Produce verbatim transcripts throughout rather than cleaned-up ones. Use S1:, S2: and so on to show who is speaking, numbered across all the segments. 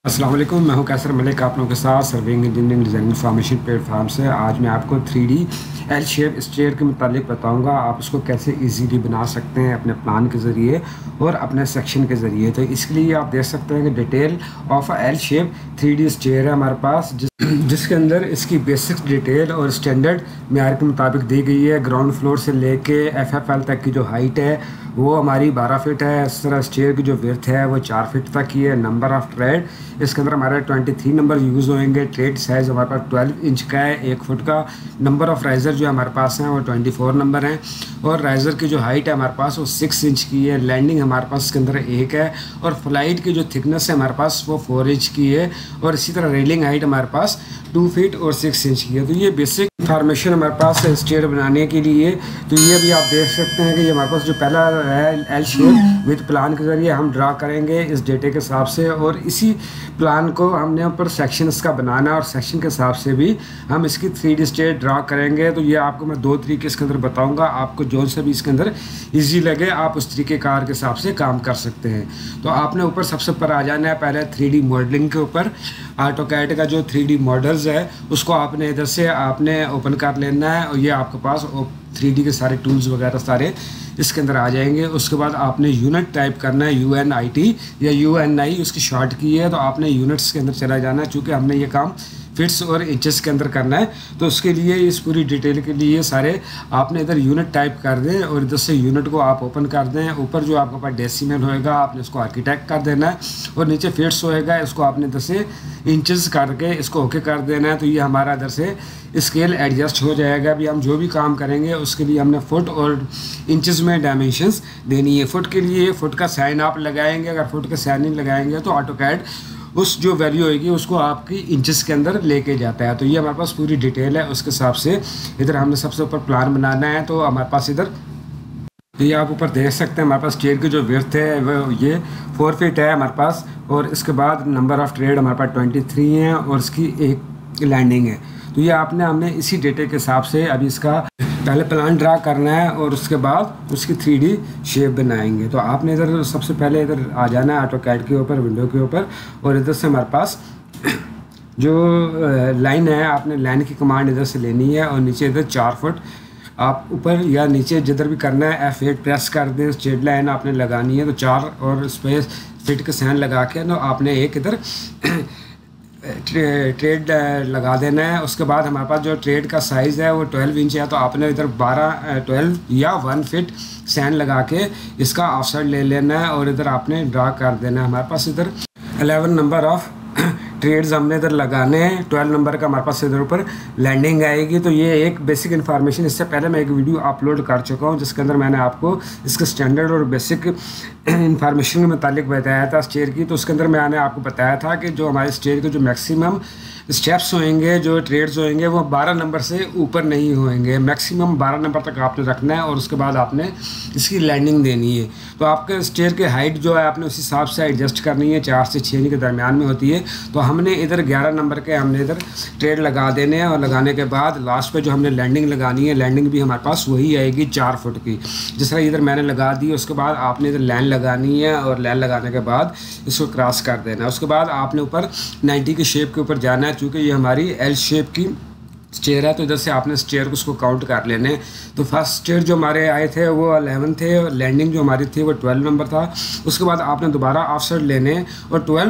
S1: अस्सलाम वालेकुम, मैं हूं कैसर मलिक आप लोगों के साथ serving engineering design information platform से। आज मैं आपको three D L shape stair के मुतालिक बताऊंगा आप उसको कैसे इजीली बना सकते हैं अपने प्लान के ज़रिए और अपने सेक्शन के ज़रिए। तो इसके लिए आप देख सकते हैं कि detail of L shape three D stair है हमारे पास, जिस जिसके अंदर इसकी बेसिक डिटेल और स्टैंडर्ड मेयार के मुताबिक दी गई है। ग्राउंड फ्लोर से लेके एफ एफ एल तक की जो हाइट है वो हमारी बारह फीट है। इस तरह स्टेयर की जो विड्थ है वो चार फीट तक की है। नंबर ऑफ ट्रेड इसके अंदर हमारे तेईस नंबर यूज़ होंगे। ट्रेड साइज़ हमारे पास बारह इंच का है, एक फुट का। नंबर ऑफ राइज़र जो हमारे पास हैं वो चौबीस नंबर हैं और राइज़र की जो हाइट है हमारे पास वो छह इंच की है। लैंडिंग हमारे पास इसके अंदर एक है और फ्लाइट की जो थिकनेस है हमारे पास वो चार इंच की है और इसी तरह रेलिंग हाइट हमारे पास दो फीट और छह इंच की है। तो ये बेसिक इंफॉर्मेशन हमारे पास है स्टेयर बनाने के लिए। तो ये भी आप देख सकते हैं कि ये हमारे पास जो पहला है एल शेप विद प्लान के ज़रिए हम ड्रा करेंगे इस डेटे के हिसाब से, और इसी प्लान को हमने ऊपर सेक्शन इसका बनाना है और सेक्शन के हिसाब से भी हम इसकी थ्री डी स्टेयर ड्रा करेंगे। तो ये आपको मैं दो तरीके इसके अंदर बताऊंगा, आपको जो सा भी इसके अंदर ईजी लगे आप उस तरीके कार के हिसाब से काम कर सकते हैं। तो आपने ऊपर सबसे ऊपर आ जाना है पहले थ्री डी मॉडलिंग के ऊपर। ऑटोकैड का जो थ्री डी मॉडल्स है उसको आपने इधर से आपने ओपन कर लेना है और ये आपके पास थ्री डी के सारे टूल्स वगैरह सारे इसके अंदर आ जाएंगे। उसके बाद आपने यूनिट टाइप करना है, यू एन आई टी या यू एन आई उसकी शॉर्ट की है। तो आपने यूनिट्स के अंदर चला जाना है, चूँकि हमने ये काम फिट्स और इंचेस के अंदर करना है। तो उसके लिए इस पूरी डिटेल के लिए सारे आपने इधर यूनिट टाइप कर दें और इधर से यूनिट को आप ओपन कर दें। ऊपर जो आपके पास डेसिमल होएगा आपने इसको आर्किटेक्ट कर देना है और नीचे फिट्स होएगा इसको आपने इधर से इंचेस करके इसको ओके कर देना है। तो ये हमारा इधर से स्केल एडजस्ट हो जाएगा। अभी हम जो भी काम करेंगे उसके लिए हमने फुट और इंचेस में डायमेंशंस देनी है। फुट के लिए फुट का साइन आप लगाएंगे, अगर फुट का साइन नहीं लगाएंगे तो ऑटोकैड उस जो वैल्यू होगी उसको आपकी इंचेस के अंदर लेके जाता है। तो ये हमारे पास पूरी डिटेल है, उसके हिसाब से इधर हमने सबसे ऊपर प्लान बनाना है। तो हमारे पास इधर ये आप ऊपर देख सकते हैं हमारे पास स्टेयर की जो विड्थ है वो ये फोर फीट है हमारे पास, और इसके बाद नंबर ऑफ़ ट्रेड हमारे पास ट्वेंटी थ्री हैं और इसकी एक लैंडिंग है। तो ये आपने हमने इसी डेटे के हिसाब से अभी इसका पहले प्लान ड्रा करना है और उसके बाद उसकी थ्री डी शेप बनाएंगे। तो आपने इधर सबसे पहले इधर आ जाना है ऑटोकैड के ऊपर, विंडो के ऊपर, और इधर से हमारे पास जो लाइन है आपने लाइन की कमांड इधर से लेनी है और नीचे इधर चार फुट आप ऊपर या नीचे जिधर भी करना है एफ एट प्रेस कर दें। स्ट्रेट लाइन आपने लगानी है तो चार और स्पेस फिट का साइन लगा के ना आपने एक इधर ट्रे, ट्रेड लगा देना है। उसके बाद हमारे पास जो ट्रेड का साइज़ है वो ट्वेल्व इंच है, तो आपने इधर बारह ट्वेल्व या वन फिट सैन लगा के इसका ऑफसेट ले लेना है और इधर आपने ड्रा कर देना है। हमारे पास इधर एलेवन नंबर ऑफ ट्रेड्स हमने इधर लगाने हैं, ट्वेल्व नंबर का हमारे पास इधर ऊपर लैंडिंग आएगी। तो ये एक बेसिक इन्फॉर्मेशन, इससे पहले मैं एक वीडियो अपलोड कर चुका हूँ जिसके अंदर मैंने आपको इसके स्टैंडर्ड और बेसिक इन्फॉर्मेशन के मुतालिक बताया था स्टेयर की। तो उसके अंदर मैंने आपको बताया था कि जो हमारे स्टेयर के जो मैक्सिमम स्टेप्स होंगे, जो ट्रेड्स होंगे वो बारह नंबर से ऊपर नहीं होंगे, मैक्सिमम बारह नंबर तक आपने रखना है और उसके बाद आपने इसकी लैंडिंग देनी है। तो आपके स्टेयर की हाइट जो है आपने उस हिसाब से एडजस्ट करनी है, चार से छः इंच के दरमियान में होती है। तो हमने इधर ग्यारह नंबर के हमने इधर ट्रेड लगा देने हैं और लगाने के बाद लास्ट पे जो हमने लैंडिंग लगानी है, लैंडिंग भी हमारे पास वही आएगी चार फुट की, जिस तरह इधर मैंने लगा दी। उसके बाद आपने इधर लाइन लगानी है और लाइन लगाने के बाद इसको क्रॉस कर देना है। उसके बाद आपने ऊपर नाइन्टी की शेप के ऊपर जाना है, चूँकि ये हमारी एल शेप की स्टेयर है। तो इधर से आपने स्टेयर को उसको काउंट कर लेने। तो फर्स्ट स्टेयर जो हमारे आए थे वो अलेवन थे और लैंडिंग जो हमारी थी वो ट्वेल्व नंबर था। उसके बाद आपने दोबारा ऑफसेट लेने और ट्वेल्व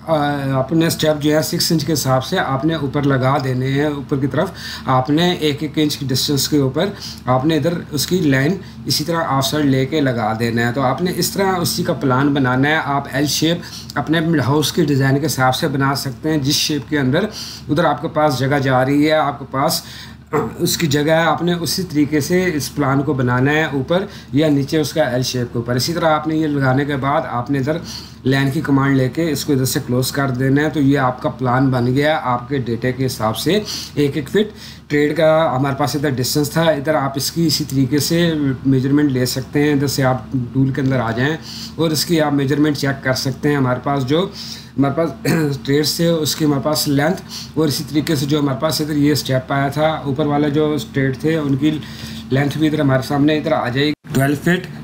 S1: अपने स्टेप जो है सिक्स इंच के हिसाब से आपने ऊपर लगा देने हैं। ऊपर की तरफ आपने एक एक इंच की डिस्टेंस के ऊपर आपने इधर उसकी लाइन इसी तरह ऑफसेट लेके लगा देना है। तो आपने इस तरह उसी का प्लान बनाना है। आप एल शेप अपने हाउस की डिज़ाइन के हिसाब से बना सकते हैं, जिस शेप के अंदर उधर आपके पास जगह जा रही है, आपके पास उसकी जगह है, आपने उसी तरीके से इस प्लान को बनाना है, ऊपर या नीचे उसका एल शेप के ऊपर। इसी तरह आपने ये लगाने के बाद आपने इधर लाइन की कमांड लेके इसको इधर से क्लोज कर देना है। तो ये आपका प्लान बन गया आपके डेटे के हिसाब से। एक एक फिट ट्रेड का हमारे पास इधर डिस्टेंस था, इधर आप इसकी इसी तरीके से मेजरमेंट ले सकते हैं। इधर से आप टूल के अंदर आ जाएं और इसकी आप मेजरमेंट चेक कर सकते हैं। हमारे पास जो हमारे पास ट्रेड से उसकी हमारे पास लेंथ और इसी तरीके से जो हमारे पास इधर ये स्टेप आया था ऊपर वाले जो ट्रेड थे उनकी लेंथ भी इधर हमारे सामने इधर आ जाएगी। ट्वेल्व फिट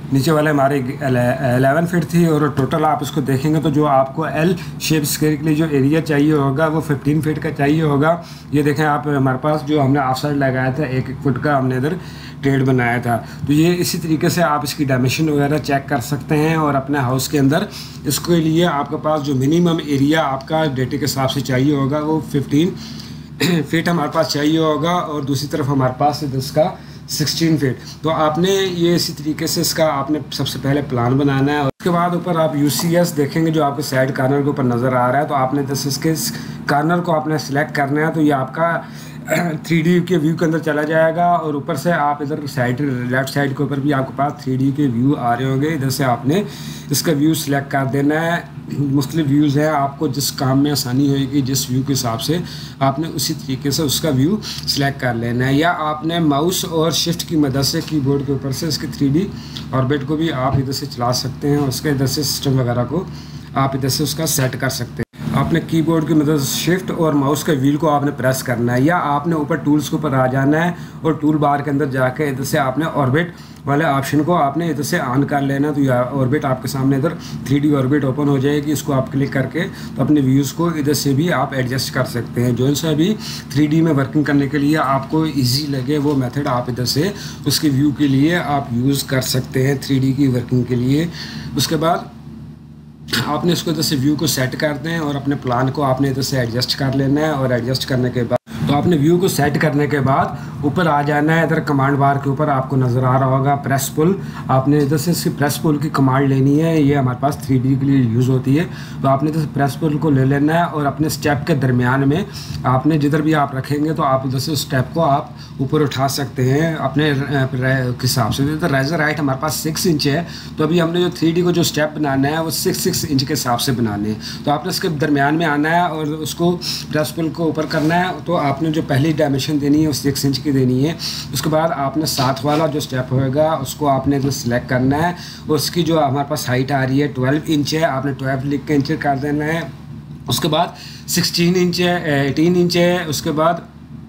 S1: नीचे वाले हमारे एलेवन फीट थी, और टोटल आप इसको देखेंगे तो जो आपको एल शेप स्क्वायर के लिए जो एरिया चाहिए होगा वो फिफ्टीन फीट का चाहिए होगा। ये देखें आप, हमारे पास जो हमने ऑफ साइड लगाया था एक एक फुट का हमने इधर ट्रेड बनाया था। तो ये इसी तरीके से आप इसकी डायमेंशन वगैरह चेक कर सकते हैं, और अपने हाउस के अंदर इसके लिए आपके पास जो मिनिमम एरिया आपका डेटे के हिसाब से चाहिए होगा वो फिफ्टीन फीट हमारे पास चाहिए होगा, और दूसरी तरफ हमारे पास इसका सिक्सटीन फीट। तो आपने ये इसी तरीके से इसका आपने सबसे पहले प्लान बनाना है। उसके बाद ऊपर आप यू सी एस देखेंगे जो आपके साइड कॉर्नर के ऊपर नज़र आ रहा है, तो आपने जैसे इसके कॉर्नर को आपने सेलेक्ट करना है, तो ये आपका थ्री डी के व्यू के अंदर चला जाएगा, और ऊपर से आप इधर साइड लेफ्ट साइड के ऊपर भी आपके पास थ्री डी के व्यू आ रहे होंगे। इधर से आपने इसका व्यू सिलेक्ट कर देना है। मुख्तलिफ व्यूज़ हैं, आपको जिस काम में आसानी होगी जिस व्यू के हिसाब से आपने उसी तरीके से उसका व्यू सिलेक्ट कर लेना है, या आपने माउस और शिफ्ट की मदद से कीबोर्ड के ऊपर से इसके थ्री डी ऑर्बिट को भी आप इधर से चला सकते हैं, उसके इधर से सिस्टम वगैरह को आप इधर से उसका सेट कर सकते हैं। आपने कीबोर्ड की मदद से शिफ्ट और माउस के व्हील को आपने प्रेस करना है, या आपने ऊपर टूल्स के ऊपर आ जाना है और टूल बार के अंदर जाके इधर से आपने ऑर्बिट वाले ऑप्शन को आपने इधर से ऑन कर लेना। तो यह ऑर्बिट आपके सामने इधर थ्री डी ऑर्बिट ओपन हो जाएगी। इसको आप क्लिक करके तो अपने व्यूज़ को इधर से भी आप एडजस्ट कर सकते हैं। जो सा भी थ्री डी में वर्किंग करने के लिए आपको इजी लगे वो मेथड आप इधर से उसके व्यू के लिए आप यूज़ कर सकते हैं थ्री डी की वर्किंग के लिए। उसके बाद आपने इसको इधर से व्यू को सेट कर दें और अपने प्लान को आपने इधर से एडजस्ट कर लेना है। और एडजस्ट करने के बाद तो आपने व्यू को सेट करने के बाद ऊपर आ जाना है। इधर कमांड बार के ऊपर आपको नज़र आ रहा होगा प्रेस पुल। आपने इधर से इसकी प्रेस पुल की कमांड लेनी है। ये हमारे पास थ्री डी के लिए यूज़ होती है। तो आपने इधर से प्रेस पुल को ले लेना है और अपने स्टेप के दरमियान में आपने जिधर भी आप रखेंगे तो आप इधर से स्टेप को आप ऊपर उठा सकते हैं अपने हिसाब से। इधर रेजर हाइट हमारे पास सिक्स इंच है, तो अभी हमने जो थ्री डी को जो स्टेप बनाना है वो सिक्स सिक्स इंच के हिसाब से बनाने हैं। तो आपने इसके दरमियान में आना है और उसको प्रेस पुल को ऊपर करना है। तो आपने जो पहली डायमेंशन देनी है वो सिक्स इंच की देनी है। उसके बाद आपने साथ वाला जो स्टेप होएगा उसको आपने जो सिलेक्ट करना है। उसकी जो हमारे पास हाइट आ रही है ट्वेल्व इंच है, आपने ट्वेल्व लिख के इंच कर देना है। उसके बाद सिक्सटीन इंच है, एटीन इंच है, उसके बाद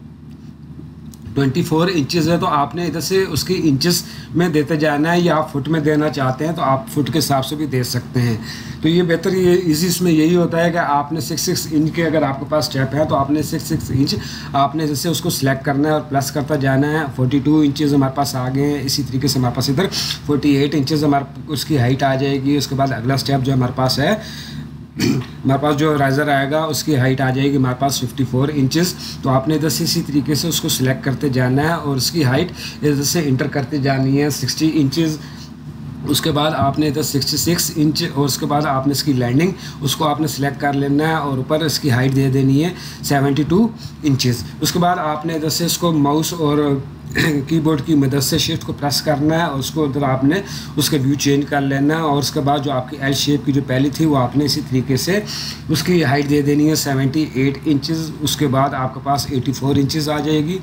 S1: ट्वेंटी फोर इंचेस है। तो आपने इधर से उसकी इंचेस में देते जाना है, या आप फुट में देना चाहते हैं तो आप फुट के हिसाब से भी दे सकते हैं। तो ये बेहतर ये इजी इसमें यही होता है कि आपने सिक्स सिक्स इंच के अगर आपके पास स्टेप है तो आपने सिक्स सिक्स इंच आपने जैसे उसको सिलेक्ट करना है और प्लस करता जाना है। फोर्टी टू इंचेस हमारे पास आ गए हैं। इसी तरीके से हमारे पास इधर फोर्टी एट इंचेस हमारे उसकी हाइट आ जाएगी। उसके बाद अगला स्टेप जो हमारे पास है हमारे पास जो राइज़र आएगा उसकी हाइट आ जाएगी हमारे पास फिफ्टी फोर इंचेस। तो आपने इधर से इसी तरीके से उसको सिलेक्ट करते जाना है और उसकी हाइट इधर से इंटर करते जानी है सिक्सटी इंचेस। उसके बाद आपने इधर सिक्सटी सिक्स इंच और उसके बाद आपने इसकी लैंडिंग उसको आपने सेलेक्ट कर लेना है और ऊपर इसकी हाइट दे देनी है सेवेंटी टू इंचेस। उसके बाद आपने इधर से इसको माउस और कीबोर्ड की मदद से शिफ्ट को प्रेस करना है और उसको उधर आपने उसका व्यू चेंज कर लेना है। और उसके बाद जो आपकी एल शेप की जो पहली थी वो आपने इसी तरीके से उसकी हाइट दे देनी है सेवेंटी एट इंचेस। उसके बाद आपके पास एटी फोर इंचेस आ जाएगी,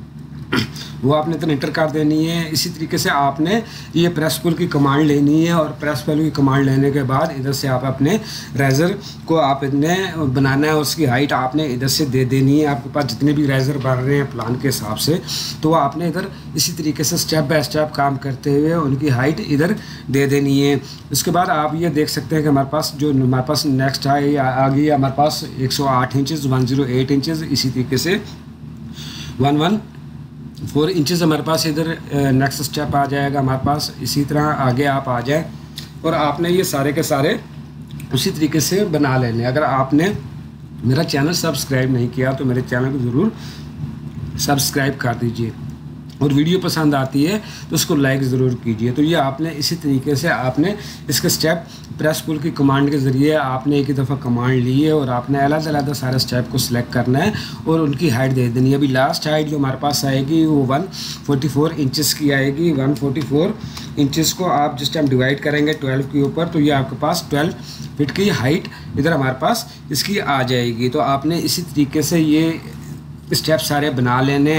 S1: वो आपने इतना इंटर कर देनी है। इसी तरीके से आपने ये प्रेस पुल की कमांड लेनी है और प्रेस पुल की कमांड लेने के बाद इधर से आप अपने रेजर को आप इतने बनाना है, उसकी हाइट आपने इधर से दे देनी है। आपके पास जितने भी रेजर बन रहे हैं प्लान के हिसाब से तो आपने इधर इसी तरीके से स्टेप बाय स्टेप काम करते हुए उनकी हाइट इधर दे देनी है। उसके बाद आप ये देख सकते हैं कि हमारे पास जो हमारे पास नेक्स्ट है आ गई है हमारे पास एक सौ आठ inches one zero eight inches. इसी तरीके से वन वन फोर इंचज़ हमारे पास इधर नेक्स्ट स्टेप आ जाएगा हमारे पास। इसी तरह आगे आप आ जाए और आपने ये सारे के सारे उसी तरीके से बना लेने। अगर आपने मेरा चैनल सब्सक्राइब नहीं किया तो मेरे चैनल को ज़रूर सब्सक्राइब कर दीजिए और वीडियो पसंद आती है तो उसको लाइक ज़रूर कीजिए। तो ये आपने इसी तरीके से आपने इसके स्टेप प्रेस पुल की कमांड के ज़रिए आपने एक ही दफ़ा कमांड ली है और आपने अलग अलग सारे स्टेप को सिलेक्ट करना है और उनकी हाइट दे देनी है। अभी लास्ट हाइट जो हमारे पास आएगी वो वन फोर्टी फोर इंचज़ की आएगी। वन फोर्टी फोर इंचज़ को आप जिस टाइम डिवाइड करेंगे ट्वेल्व के ऊपर तो ये आपके पास ट्वेल्व फिट की हाइट इधर हमारे पास इसकी आ जाएगी। तो आपने इसी तरीके से ये स्टेप सारे बना लेने हैं अपने।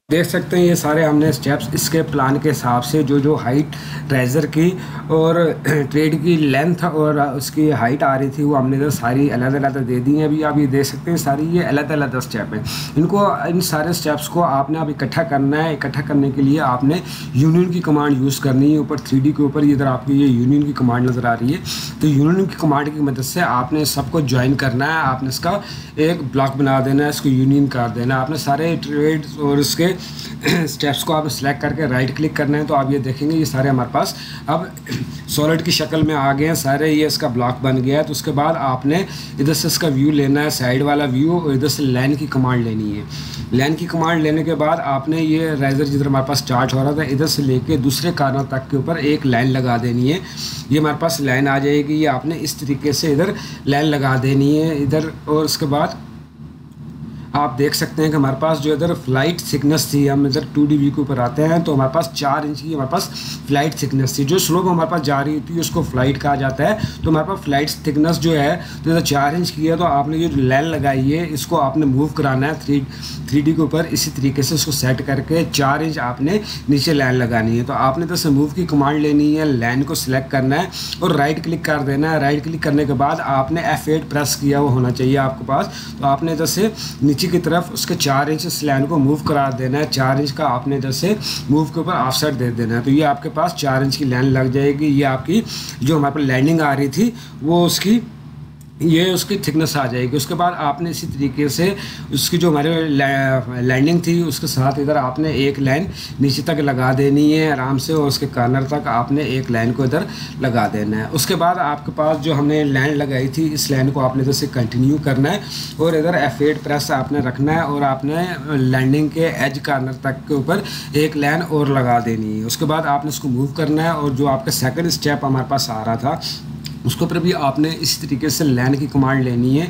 S1: देख सकते हैं ये सारे हमने स्टेप्स इसके प्लान के हिसाब से जो जो हाइट ट्रेजर की और ट्रेड की लेंथ और उसकी हाइट आ रही थी वो हमने तो सारी अलग अलग दे दी हैं। अभी आप ये देख सकते हैं सारी ये अलग अलग स्टेप हैं। इनको इन सारे स्टेप्स को आपने अब इकट्ठा करना है। इकट्ठा करने के लिए आपने यूनियन की कमांड यूज़ करनी है। ऊपर थ्री डी के ऊपर इधर आपको ये यूनियन की कमांड नज़र आ रही है, तो यूनियन की कमांड की मदद से आपने सबको ज्वाइन करना है। आपने इसका एक ब्लॉक बना देना है, इसको यूनियन कर देना है। आपने सारे ट्रेड और इसके स्टेप्स को आप सेलेक्ट करके राइट क्लिक करना है, तो आप ये देखेंगे ये सारे हमारे पास अब सॉलिड की शक्ल में आ गए हैं सारे। ये इसका ब्लॉक बन गया है। तो उसके बाद आपने इधर से इसका व्यू लेना है, साइड वाला व्यू, और इधर से लाइन की कमांड लेनी है। लाइन की कमांड लेने के बाद आपने ये राइजर जिधर हमारे पास स्टार्ट हो रहा था इधर से लेके दूसरे कॉर्नर तक के ऊपर एक लाइन लगा देनी है। ये हमारे पास लाइन आ जाएगी। ये आपने इस तरीके से इधर लाइन लगा देनी है इधर। और उसके बाद आप देख सकते हैं कि हमारे पास जो इधर फ्लाइट थिकनेस थी, हम इधर टू डी व्यू के ऊपर आते हैं तो हमारे पास चार इंच की हमारे पास फ्लाइट थिकनेस थी। जो स्लोप हमारे पास जा रही थी उसको फ्लाइट कहा जाता है। तो हमारे पास फ्लाइट थिकनेस जो है तो इधर चार इंच की है। तो आपने ये जो लाइन लगाई है इसको आपने मूव कराना है थ्री थ्री डी के ऊपर। इसी तरीके से उसको सेट करके चार इंच आपने नीचे लाइन लगानी है। तो आपने इधर से मूव की कमांड लेनी है, लाइन को सिलेक्ट करना है और राइट क्लिक कर देना है। राइट क्लिक करने के बाद आपने एफ एट प्रेस किया वो होना चाहिए आपके पास। तो आपने इधर से नीचे की तरफ उसके चार इंच इस लाइन को मूव करा देना है। चार इंच का आपने इधर से मूव के ऊपर ऑफसेट दे देना है। तो ये आपके पास चार इंच की लाइन लग जाएगी। ये आपकी जो हमारे पास लैंडिंग आ रही थी वो उसकी ये उसकी थिकनेस आ जाएगी। उसके बाद आपने इसी तरीके से उसकी जो हमारे लैंडिंग थी उसके साथ इधर आपने एक लाइन नीचे तक लगा देनी है आराम से, और उसके कॉर्नर तक आपने एक लाइन को इधर लगा देना है। उसके बाद आपके पास जो हमने लाइन लगाई थी इस लाइन को आपने इधर से कंटिन्यू करना है और इधर एफ एट प्रेस आपने रखना है और आपने लैंडिंग के एज कॉर्नर तक के ऊपर एक लाइन और लगा देनी है। उसके बाद आपने इसको मूव करना है और जो आपका सेकेंड स्टेप हमारे पास आ रहा था उसके ऊपर भी आपने इस तरीके से लाइन की कमांड लेनी है।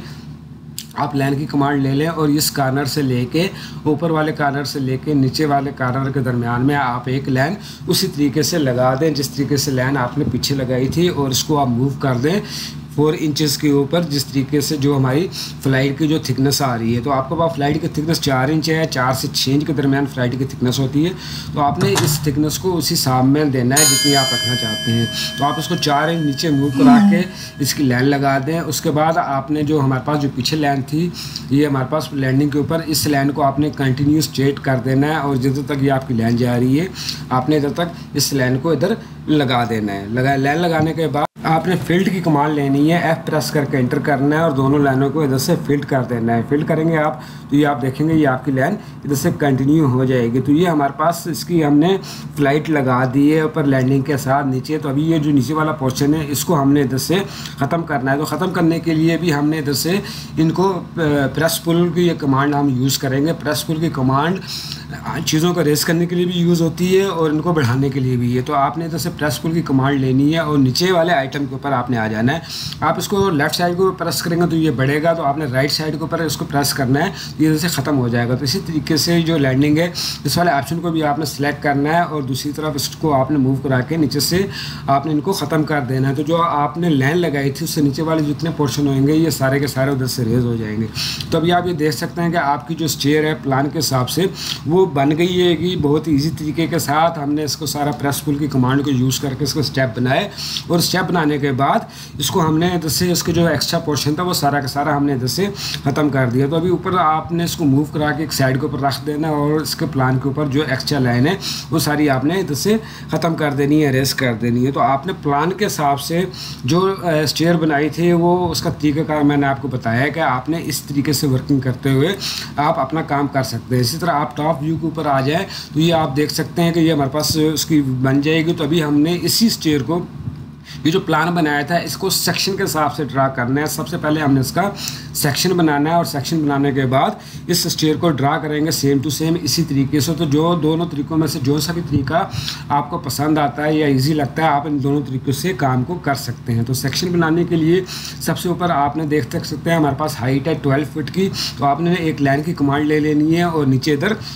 S1: आप लाइन की कमांड ले लें और इस कॉर्नर से लेके ऊपर वाले कॉर्नर से लेके नीचे वाले कॉर्नर के दरमियान में आप एक लाइन उसी तरीके से लगा दें जिस तरीके से लाइन आपने पीछे लगाई थी, और इसको आप मूव कर दें फोर इंचेस के ऊपर जिस तरीके से जो हमारी फ्लाइट की जो थिकनेस आ रही है। तो आपके पास फ्लाइट की थिकनेस चार इंच है, चार से छः इंच के दरमियान फ्लाइट की थिकनेस होती है। तो आपने इस थिकनेस को उसी हिसाब में देना है जितनी आप रखना चाहते हैं। तो आप इसको चार इंच नीचे मूव करा के इसकी लाइन लगा दें। उसके बाद आपने जो हमारे पास जो पीछे लाइन थी ये हमारे पास लैंडिंग के ऊपर, इस लाइन को आपने कंटिन्यू स्ट्रेट कर देना है और जिधर तक ये आपकी लाइन जा रही है आपने इधर तक इस लाइन को इधर लगा देना है। लगा लाइन लगाने के बाद आपने फील्ड की कमांड लेनी है, एफ प्रेस करके एंटर करना है और दोनों लाइनों को इधर से फील्ड कर देना है। फील्ड करेंगे आप तो ये आप देखेंगे ये आपकी लाइन इधर से कंटिन्यू हो जाएगी। तो ये हमारे पास इसकी हमने फ्लाइट लगा दी है ऊपर लैंडिंग के साथ नीचे। तो अभी ये जो नीचे वाला पोर्शन है इसको हमने इधर से ख़त्म करना है। तो ख़त्म करने के लिए भी हमने इधर से इनको प्रेस पुल की ये कमांड हम यूज़ करेंगे। प्रेस पुल की कमांड चीज़ों को रेस करने के लिए भी यूज़ होती है और इनको बढ़ाने के लिए भी है। तो आपने इधर से प्रेस पुल की कमांड लेनी है और नीचे वाले आइटम के ऊपर आपने आ जाना है। आप इसको लेफ्ट साइड को प्रेस करेंगे तो ये बढ़ेगा, तो आपने राइट साइड के ऊपर इसको प्रेस करना है, ये इधर से ख़त्म हो जाएगा। तो इसी तरीके से जो लैंडिंग है इस वाले ऑप्शन को भी आपने सेलेक्ट करना है और दूसरी तरफ इसको आपने मूव करा के नीचे से आपने इनको ख़त्म कर देना है। तो जो आपने लाइन लगाई थी उससे नीचे वाले जितने पोर्शन होंगे ये सारे के सारे उधर से रेज हो जाएंगे। तो अभी आप ये देख सकते हैं कि आपकी जो स्टेयर है प्लान के हिसाब से वो बन गई है कि बहुत इजी तरीके के साथ हमने इसको सारा प्रेस पुल की कमांड को यूज़ करके इसको स्टेप बनाए और स्टेप बनाने के बाद इसको हमने इधर से इसके जो एक्स्ट्रा पोर्शन था वो सारा का सारा हमने इधर से ख़त्म कर दिया। तो अभी ऊपर आपने इसको मूव करा के एक साइड के ऊपर रख देना और इसके प्लान के ऊपर जो एक्स्ट्रा लाइन है वो सारी आपने इधर से ख़त्म कर देनी है, रेस कर देनी है। तो आपने प्लान के हिसाब से जो स्टेयर बनाई थी वो उसका तरीक़ाकार मैंने आपको बताया है कि आपने इस तरीके से वर्किंग करते हुए आप अपना काम कर सकते हैं। इसी तरह आप टॉप व्यू के ऊपर आ जाए तो ये आप देख सकते हैं कि ये हमारे पास उसकी बन जाएगी। तो अभी हमने इसी स्टेयर को ये जो प्लान बनाया था इसको सेक्शन के हिसाब से ड्रा करना है। सबसे पहले हमने इसका सेक्शन बनाना है और सेक्शन बनाने के बाद इस स्टेयर को ड्रा करेंगे सेम टू सेम इसी तरीके से। तो जो दोनों तरीक़ों में से जो सा भी तरीका आपको पसंद आता है या इजी लगता है आप इन दोनों तरीक़ों से काम को कर सकते हैं। तो सेक्शन बनाने के लिए सबसे ऊपर आपने देख सकते हैं हमारे पास हाइट है ट्वेल्व फीट की। तो आपने एक लाइन की कमांड ले लेनी है और नीचे इधर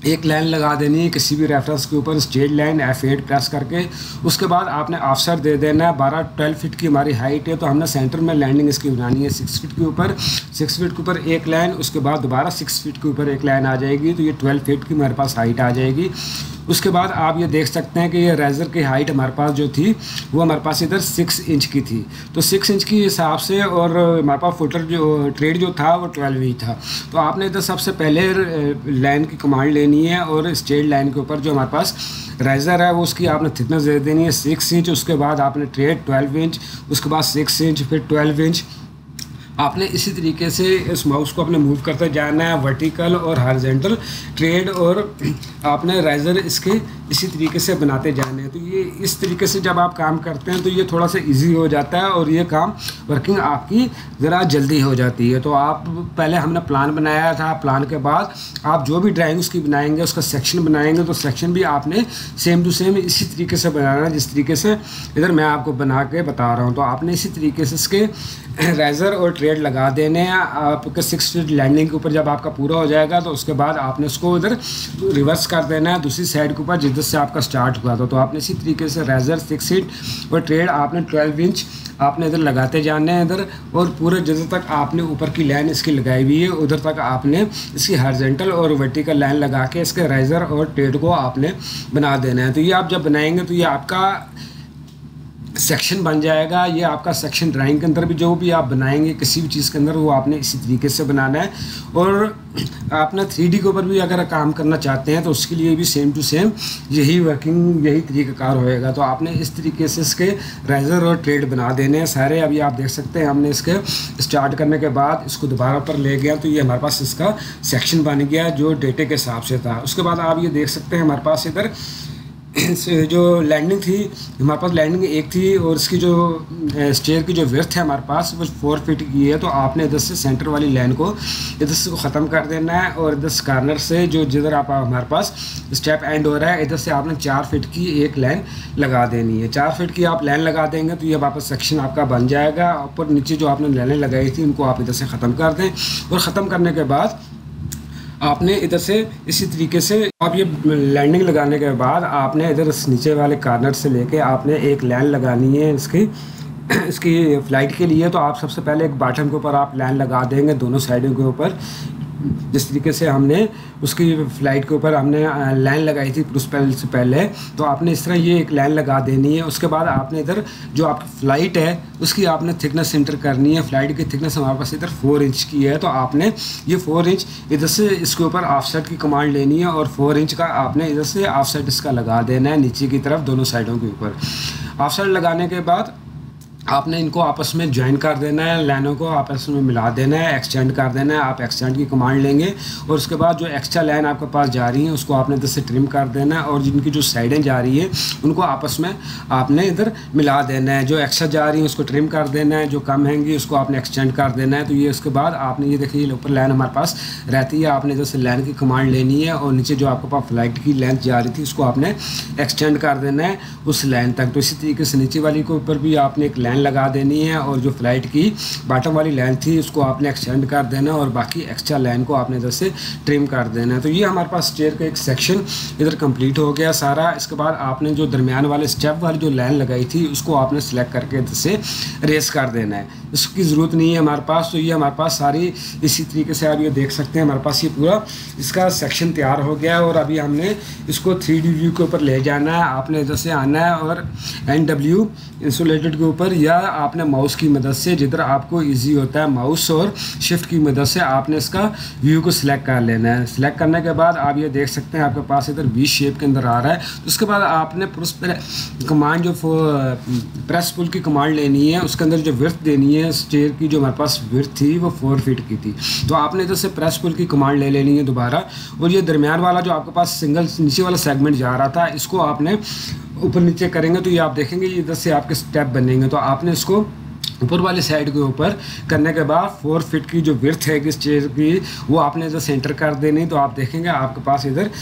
S1: एक लाइन लगा देनी है किसी भी रेफरेंस के ऊपर, straight line F eight press करके। उसके बाद आपने ऑफसेट दे देना है बारह ट्वेल्व फीट की हमारी हाइट है, तो हमने सेंटर में लैंडिंग इसकी बनानी है सिक्स फीट के ऊपर। सिक्स फीट के ऊपर एक लाइन, उसके बाद दोबारा सिक्स फीट के ऊपर एक लाइन आ जाएगी, तो ये ट्वेल्व फीट की हमारे पास हाइट आ जाएगी। उसके बाद आप ये देख सकते हैं कि ये रेज़र की हाइट हमारे पास जो थी वो हमारे पास इधर सिक्स इंच की थी, तो सिक्स इंच के हिसाब से, और हमारे पास फुटर जो ट्रेड जो था वो ट्वेल्व ही था। तो आपने इधर सबसे पहले लाइन की कमांड लेनी है और स्ट्रेट लाइन के ऊपर जो हमारे पास रेज़र है वो उसकी आपने थिकनेस दे देनी है सिक्स इंच। उसके बाद आपने ट्रेड ट्वेल्व इंच, उसके बाद सिक्स इंच, फिर ट्वेल्व इंच। आपने इसी तरीके से इस माउस को अपने मूव करते जाना है, वर्टिकल और हॉरिजॉन्टल ट्रेड, और आपने राइजर इसके इसी तरीके से बनाते जाने हैं। तो ये इस तरीके से जब आप काम करते हैं तो ये थोड़ा सा इजी हो जाता है और ये काम वर्किंग आपकी ज़रा जल्दी हो जाती है। तो आप पहले हमने प्लान बनाया था, प्लान के बाद आप जो भी ड्राइंग उसकी बनाएंगे उसका सेक्शन बनाएंगे, तो सेक्शन भी आपने सेम टू सेम इसी तरीके से बनाना है जिस तरीके से इधर मैं आपको बना के बता रहा हूँ। तो आपने इसी तरीके से इसके राइजर और ट्रेड लगा देने हैं। आपके सिक्स फीट लैंडिंग के ऊपर जब आपका पूरा हो जाएगा तो उसके बाद आपने उसको इधर रिवर्स कर देना है दूसरी साइड के ऊपर जिधर से आपका स्टार्ट हुआ था। तो आपने इसी तरीके से राइजर सिक्स फीट और ट्रेड आपने ट्वेल्व इंच आपने इधर लगाते जाने हैं इधर, और पूरे जिधर तक आपने ऊपर की लाइन इसकी लगाई हुई है उधर तक आपने इसकी हॉरिजॉन्टल और वर्टिकल लाइन लगा के इसके राइजर और ट्रेड को आपने बना देना है। तो ये आप जब बनाएंगे तो ये आपका सेक्शन बन जाएगा। ये आपका सेक्शन ड्राइंग के अंदर भी जो भी आप बनाएंगे किसी भी चीज़ के अंदर वो आपने इसी तरीके से बनाना है। और आपने थ्री डी के ऊपर भी अगर काम करना चाहते हैं तो उसके लिए भी सेम टू सेम यही वर्किंग यही तरीक़ाकार होएगा। तो आपने इस तरीके से इसके राइजर और ट्रेड बना देने हैं सारे। अभी आप देख सकते हैं हमने इसके स्टार्ट करने के बाद इसको दोबारा पर ले गया तो ये हमारे पास इसका सेक्शन बन गया जो डेटे के हिसाब से था। उसके बाद आप ये देख सकते हैं हमारे पास इधर जो लैंडिंग थी हमारे पास लैंडिंग एक थी और इसकी जो स्टेयर की जो विड्थ है हमारे पास वो फोर फीट की है। तो आपने इधर से सेंटर वाली लाइन को इधर से ख़त्म कर देना है और इधर से कॉर्नर से जो जिधर आप हमारे पास स्टेप एंड हो रहा है इधर से आपने चार फीट की एक लाइन लगा देनी है। चार फीट की आप लाइन लगा देंगे तो ये वापस सेक्शन आपका बन जाएगा। ऊपर नीचे जो आपने लाइनें लगाई थी उनको आप इधर से ख़त्म कर दें और ख़त्म करने के बाद आपने इधर से इसी तरीके से आप ये लैंडिंग लगाने के बाद आपने इधर नीचे वाले कॉर्नर से लेके आपने एक लाइन लगानी है इसकी इसकी फ़्लाइट के लिए। तो आप सबसे पहले एक बॉटम के ऊपर आप लाइन लगा देंगे दोनों साइडों के ऊपर जिस तरीके से हमने उसकी फ़्लाइट के ऊपर हमने लाइन लगाई थी प्रोस्पेल से पहले। तो आपने इस तरह ये एक लाइन लगा देनी है। उसके बाद आपने इधर जो आपकी फ़्लाइट है उसकी आपने थिकनेस एंटर करनी है। फ़्लाइट की थिकनेस हमारे पास इधर फोर इंच की है। तो आपने ये फोर इंच इधर से इसके ऊपर ऑफसेट की कमांड लेनी है और फोर इंच का आपने इधर से ऑफसेट इसका लगा देना है नीचे की तरफ दोनों साइडों के ऊपर। ऑफसेट लगाने के बाद आपने इनको आपस में ज्वाइन कर देना है, लाइनों को आपस में मिला देना है, एक्सटेंड कर देना है। आप एक्सटेंड की कमांड लेंगे और उसके बाद जो एक्स्ट्रा लाइन आपके पास जा रही है उसको आपने इधर से ट्रिम कर देना है और जिनकी जो साइडें जा रही है उनको आपस में आपने इधर मिला देना है। जो एक्स्ट्रा जा रही है उसको ट्रिम कर देना है, जो कम हैंगी उसको आपने एक्सटेंड कर देना है। तो ये उसके बाद आपने ये देखिए ऊपर लाइन हमारे पास रहती है, आपने इधर से लाइन की कमांड लेनी है और नीचे जो आपके पास फ्लाइट की लेंथ जा रही थी उसको आपने एक्सटेंड कर देना है उस लाइन तक। तो इसी तरीके से नीचे वाली के ऊपर भी आपने एक लाइन लगा देनी है और जो फ्लाइट की बॉटम वाली लाइन थी उसको आपने एक्सटेंड कर देना और बाकी एक्स्ट्रा लाइन को आपने इधर से ट्रिम कर देना है। तो ये हमारे पास स्टेयर का एक सेक्शन इधर कंप्लीट हो गया सारा। इसके बाद आपने जो दरमियान वाले स्टेप वाली जो लाइन लगाई थी उसको आपने सेलेक्ट करके इधर से रेस कर देना है, इसकी ज़रूरत नहीं है हमारे पास। तो ये हमारे पास सारी इसी तरीके से आप ये देख सकते हैं हमारे पास ये पूरा इसका सेक्शन तैयार हो गया है। और अभी हमने इसको थ्री डी व्यू के ऊपर ले जाना है। आपने इधर से आना है और एन डब्ल्यू इंसुलेटेड के ऊपर या आपने माउस की मदद से जिधर आपको इजी होता है माउस और शिफ्ट की मदद से आपने इसका व्यू को सिलेक्ट कर लेना है। सिलेक्ट करने के बाद आप ये देख सकते हैं आपके पास इधर वी शेप के अंदर आ रहा है। तो उसके बाद आपने कमांड जो प्रेस पुल की कमांड लेनी है उसके अंदर जो विड्थ देनी है स्टेयर की जो हमारे पास विड्थ थी वो फोर फीट की थी। तो आपने इधर से प्रेस पुल की कमांड ले लेनी है दोबारा और ये दरमियान वाला जो आपके पास सिंगल नीचे वाला सेगमेंट जा रहा था इसको आपने ऊपर नीचे करेंगे तो ये आप देखेंगे इधर से आपके स्टेप बनेंगे। तो आपने इसको ऊपर वाले साइड के ऊपर करने के बाद फोर फीट की जो विड्थ है कि स्टेयर की वो आपने इधर सेंटर कर देनी। तो आप देखेंगे आपके पास इधर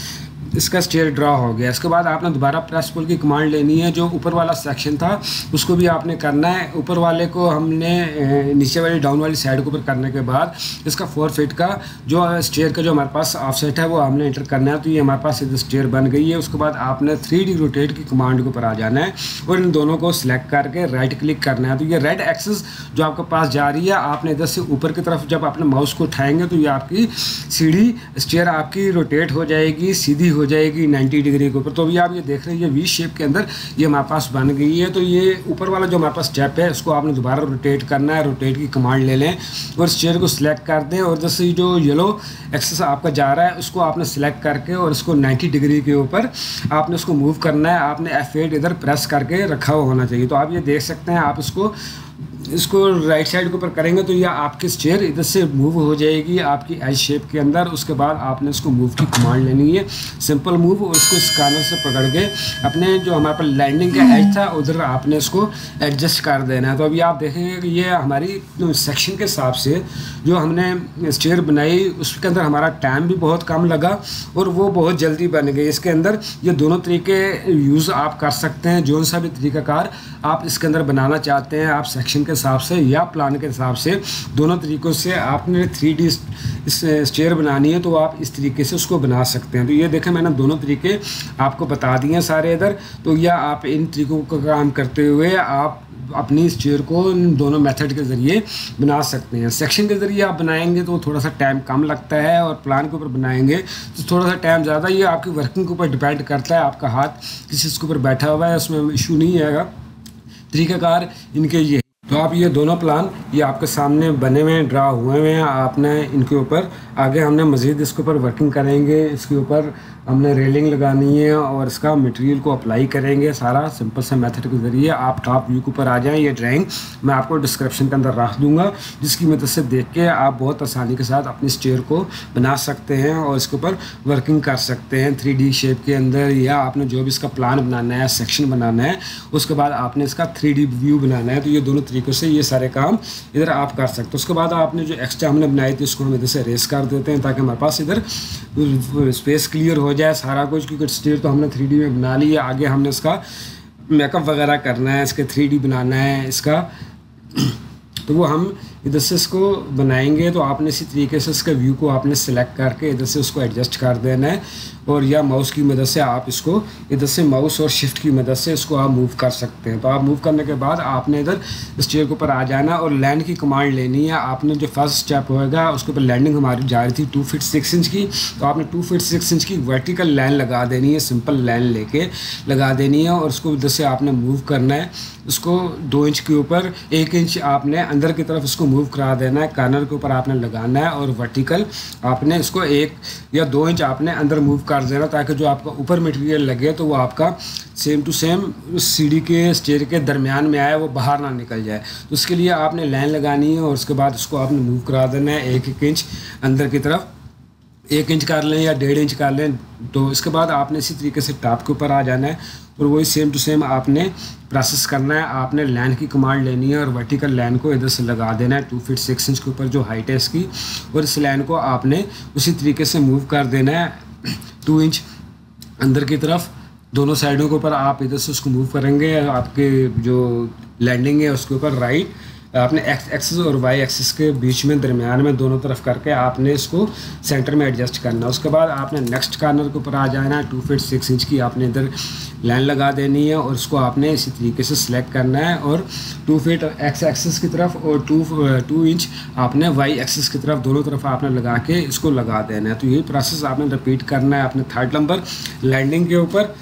S1: इसका स्टेयर ड्रा हो गया। इसके बाद आपने दोबारा प्रेस पुल की कमांड लेनी है। जो ऊपर वाला सेक्शन था उसको भी आपने करना है। ऊपर वाले को हमने नीचे वाली डाउन वाली साइड के ऊपर करने के बाद इसका फोर फीट का जो स्टेयर का जो हमारे पास ऑफसेट है वो हमने एंटर करना है। तो ये हमारे पास इधर स्टेयर बन गई है। उसके बाद आपने थ्री डी रोटेट की कमांड के ऊपर आ जाना है और इन दोनों को सिलेक्ट करके राइट क्लिक करना है। तो ये रेड एक्सिस जो आपके पास जा रही है, आपने इधर से ऊपर की तरफ जब अपने माउस को उठाएंगे तो ये आपकी सीढ़ी स्टेयर आपकी रोटेट हो जाएगी, सीधी हो जाएगी नाइन्टी डिग्री के ऊपर। तो अभी आप ये देख रहे हैं ये वी शेप के अंदर ये हमारे पास बन गई है। तो ये ऊपर वाला जो हमारे पास स्टेप है उसको आपने दोबारा रोटेट करना है। रोटेट की कमांड ले लें और स्टेयर को सिलेक्ट कर दें और जैसे जो येलो एक्सिस आपका जा रहा है उसको आपने सिलेक्ट करके और इसको नाइन्टी डिग्री के ऊपर आपने उसको मूव करना है। आपने एफ एट इधर प्रेस करके रखा हुआ होना चाहिए। तो आप ये देख सकते हैं, आप इसको इसको राइट साइड के ऊपर करेंगे तो यह आपकी स्टेयर इधर से मूव हो जाएगी आपकी एज शेप के अंदर। उसके बाद आपने इसको मूव की कमांड लेनी है, सिंपल मूव, और इसको स्कैनर से पकड़ के अपने जो हमारे पास लैंडिंग का एज था उधर आपने इसको एडजस्ट कर देना है। तो अभी आप देखेंगे कि ये हमारी सेक्शन के हिसाब से जो हमने स्टेयर बनाई उसके अंदर हमारा टाइम भी बहुत कम लगा और वो बहुत जल्दी बन गई। इसके अंदर ये दोनों तरीके यूज़ आप कर सकते हैं। जो सा भी तरीक़ाकार आप इसके अंदर बनाना चाहते हैं, आप सेक्शन के हिसाब से या प्लान के हिसाब से, दोनों तरीक़ों से आपने थ्री डी स्टेयर बनानी है तो आप इस तरीके से उसको बना सकते हैं। तो ये देखें मैंने दोनों तरीके आपको बता दिए हैं सारे इधर। तो या आप इन तरीक़ों का काम करते हुए आप अपनी स्टेयर को इन दोनों मेथड के ज़रिए बना सकते हैं। सेक्शन के ज़रिए आप बनाएंगे तो थोड़ा सा टाइम कम लगता है और प्लान के ऊपर बनाएंगे तो थोड़ा सा टाइम ज़्यादा। ये आपकी वर्किंग के ऊपर डिपेंड करता है, आपका हाथ किस चीज़ के ऊपर बैठा हुआ है उसमें इशू नहीं आएगा। तरीक़ाकार इनके ये, तो आप ये दोनों प्लान ये आपके सामने बने हुए हैं, ड्रा हुए हुए हैं। आपने इनके ऊपर आगे हमने मज़ीद इसके ऊपर वर्किंग करेंगे। इसके ऊपर हमने रेलिंग लगानी है और इसका मटेरियल को अप्लाई करेंगे सारा सिंपल से मेथड के ज़रिए। आप टॉप व्यू के ऊपर आ जाएं। ये ड्राइंग मैं आपको डिस्क्रिप्शन के अंदर रख दूंगा जिसकी मदद से देख के आप बहुत आसानी के साथ अपनी स्टेयर को बना सकते हैं और इसके ऊपर वर्किंग कर सकते हैं थ्री डी शेप के अंदर। या आपने जो भी इसका प्लान बनाना है, सेक्शन बनाना है, उसके बाद आपने इसका थ्री डी व्यू बनाना है। तो ये दोनों तरीक़ों से ये सारे काम इधर आप कर सकते हो। उसके बाद आपने जो एक्स्ट्रा हमने बनाई थी उसको हम इधर से रेस कर देते हैं ताकि हमारे पास इधर स्पेस क्लियर हो जाए सारा कुछ। क्योंकि स्टेयर तो हमने थ्री डी में बना ली है, आगे हमने इसका मेकअप वगैरह करना है, इसके थ्री डी बनाना है इसका, तो वो हम इधर से इसको बनाएंगे। तो आपने इसी तरीके से इसका व्यू को आपने सेलेक्ट करके इधर से उसको एडजस्ट कर देना है और या माउस की मदद से आप इसको इधर से माउस और शिफ्ट की मदद से इसको आप मूव कर सकते हैं। तो आप मूव करने के बाद आपने इधर स्टेयर के ऊपर आ जाना और लैंड की कमांड लेनी है। आपने जो फर्स्ट स्टेप होएगा उसके ऊपर लैंडिंग हमारी जा रही थी टू फिट सिक्स इंच की, तो आपने टू फिट सिक्स इंच की वर्टिकल लाइन लगा देनी है, सिंपल लाइन लेके लगा देनी है और उसको इधर से आपने मूव करना है। उसको दो इंच के ऊपर एक इंच आपने अंदर की तरफ इसको मूव करा देना है, कॉर्नर के ऊपर आपने लगाना है और वर्टिकल आपने इसको एक या दो इंच आपने अंदर मूव कर देना ताकि जो आपका ऊपर मटेरियल लगे तो वो आपका सेम टू सेम सीढ़ी के स्टेयर के दरमियान में आए, वो बाहर ना निकल जाए। तो उसके लिए आपने लाइन लगानी है और उसके बाद उसको आपने मूव करा देना है एक एक इंच अंदर की तरफ, एक इंच कर लें या डेढ़ इंच कर लें। तो इसके बाद आपने इसी तरीके से टॉप के ऊपर आ जाना है और वही सेम टू सेम आपने प्रोसेस करना है। आपने लाइन की कमांड लेनी है और वर्टिकल लाइन को इधर से लगा देना है टू फीट सिक्स इंच के ऊपर जो हाइट है इसकी, और इस लाइन को आपने उसी तरीके से मूव कर देना है टू इंच अंदर की तरफ। दोनों साइडों के ऊपर आप इधर से उसको मूव करेंगे, आपके जो लैंडिंग है उसके ऊपर राइट आपने एक्स एक्सिस और वाई एक्सिस के बीच में दरमियान में दोनों तरफ करके आपने इसको सेंटर में एडजस्ट करना है। उसके बाद आपने नेक्स्ट कॉर्नर के ऊपर आ जाना है, टू फीट सिक्स इंच की आपने इधर लाइन लगा देनी है और उसको आपने इसी तरीके से सिलेक्ट करना है और टू फीट एक्स एक्सिस की तरफ और टू टू इंच आपने वाई एक्सिस की तरफ दोनों तरफ आपने लगा के इसको लगा देना है। तो यही प्रोसेस आपने रिपीट करना है अपने थर्ड नंबर लैंडिंग के ऊपर।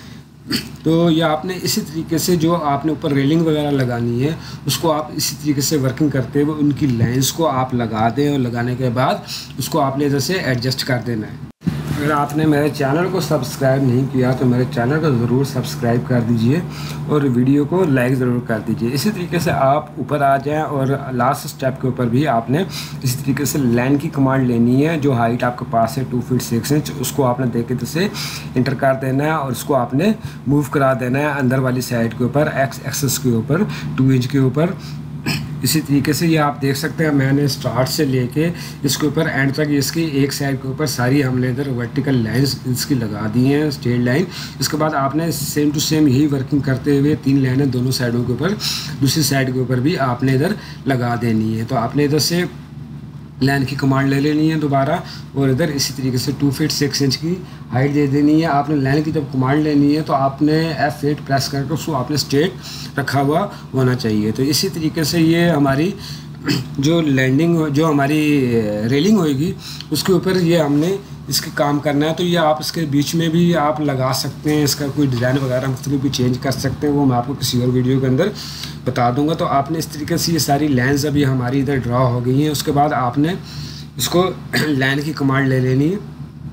S1: तो ये आपने इसी तरीके से जो आपने ऊपर रेलिंग वगैरह लगानी है उसको आप इसी तरीके से वर्किंग करते हुए उनकी लाइंस को आप लगा दें और लगाने के बाद उसको आपने इधर से एडजस्ट कर देना है। अगर आपने मेरे चैनल को सब्सक्राइब नहीं किया तो मेरे चैनल को ज़रूर सब्सक्राइब कर दीजिए और वीडियो को लाइक ज़रूर कर दीजिए। इसी तरीके से आप ऊपर आ जाएं और लास्ट स्टेप के ऊपर भी आपने इसी तरीके से लाइन की कमांड लेनी है। जो हाइट आपके पास है टू फीट सिक्स इंच उसको आपने देख के से इंटर कर देना है और उसको आपने मूव करा देना है अंदर वाली साइड के ऊपर एक्स एक्सिस के ऊपर टू इंच के ऊपर। इसी तरीके से ये आप देख सकते हैं मैंने स्टार्ट से लेके इसके ऊपर एंड तक इसकी एक साइड के ऊपर सारी हमने इधर वर्टिकल लाइंस इसकी लगा दी हैं, स्ट्रेट लाइन। इसके बाद आपने सेम टू सेम यही वर्किंग करते हुए तीन लाइनें दोनों साइडों के ऊपर दूसरी साइड के ऊपर भी आपने इधर लगा देनी है। तो आपने इधर से लाइन की कमांड ले लेनी है दोबारा और इधर इसी तरीके से टू फीट सिक्स इंच की हाइट दे देनी है। आपने लाइन की जब कमांड लेनी है तो आपने एफ एट प्रेस करके उसको आपने स्ट्रेट रखा हुआ होना चाहिए। तो इसी तरीके से ये हमारी जो लैंडिंग जो हमारी रेलिंग होएगी उसके ऊपर ये हमने इसके काम करना है। तो ये आप इसके बीच में भी आप लगा सकते हैं, इसका कोई डिज़ाइन वगैरह मुख्तलिफ भी चेंज कर सकते हैं, वो मैं आपको किसी और वीडियो के अंदर बता दूंगा। तो आपने इस तरीके से ये सारी लाइन्स अभी हमारी इधर ड्रा हो गई हैं। उसके बाद आपने इसको लाइन की कमांड ले लेनी है,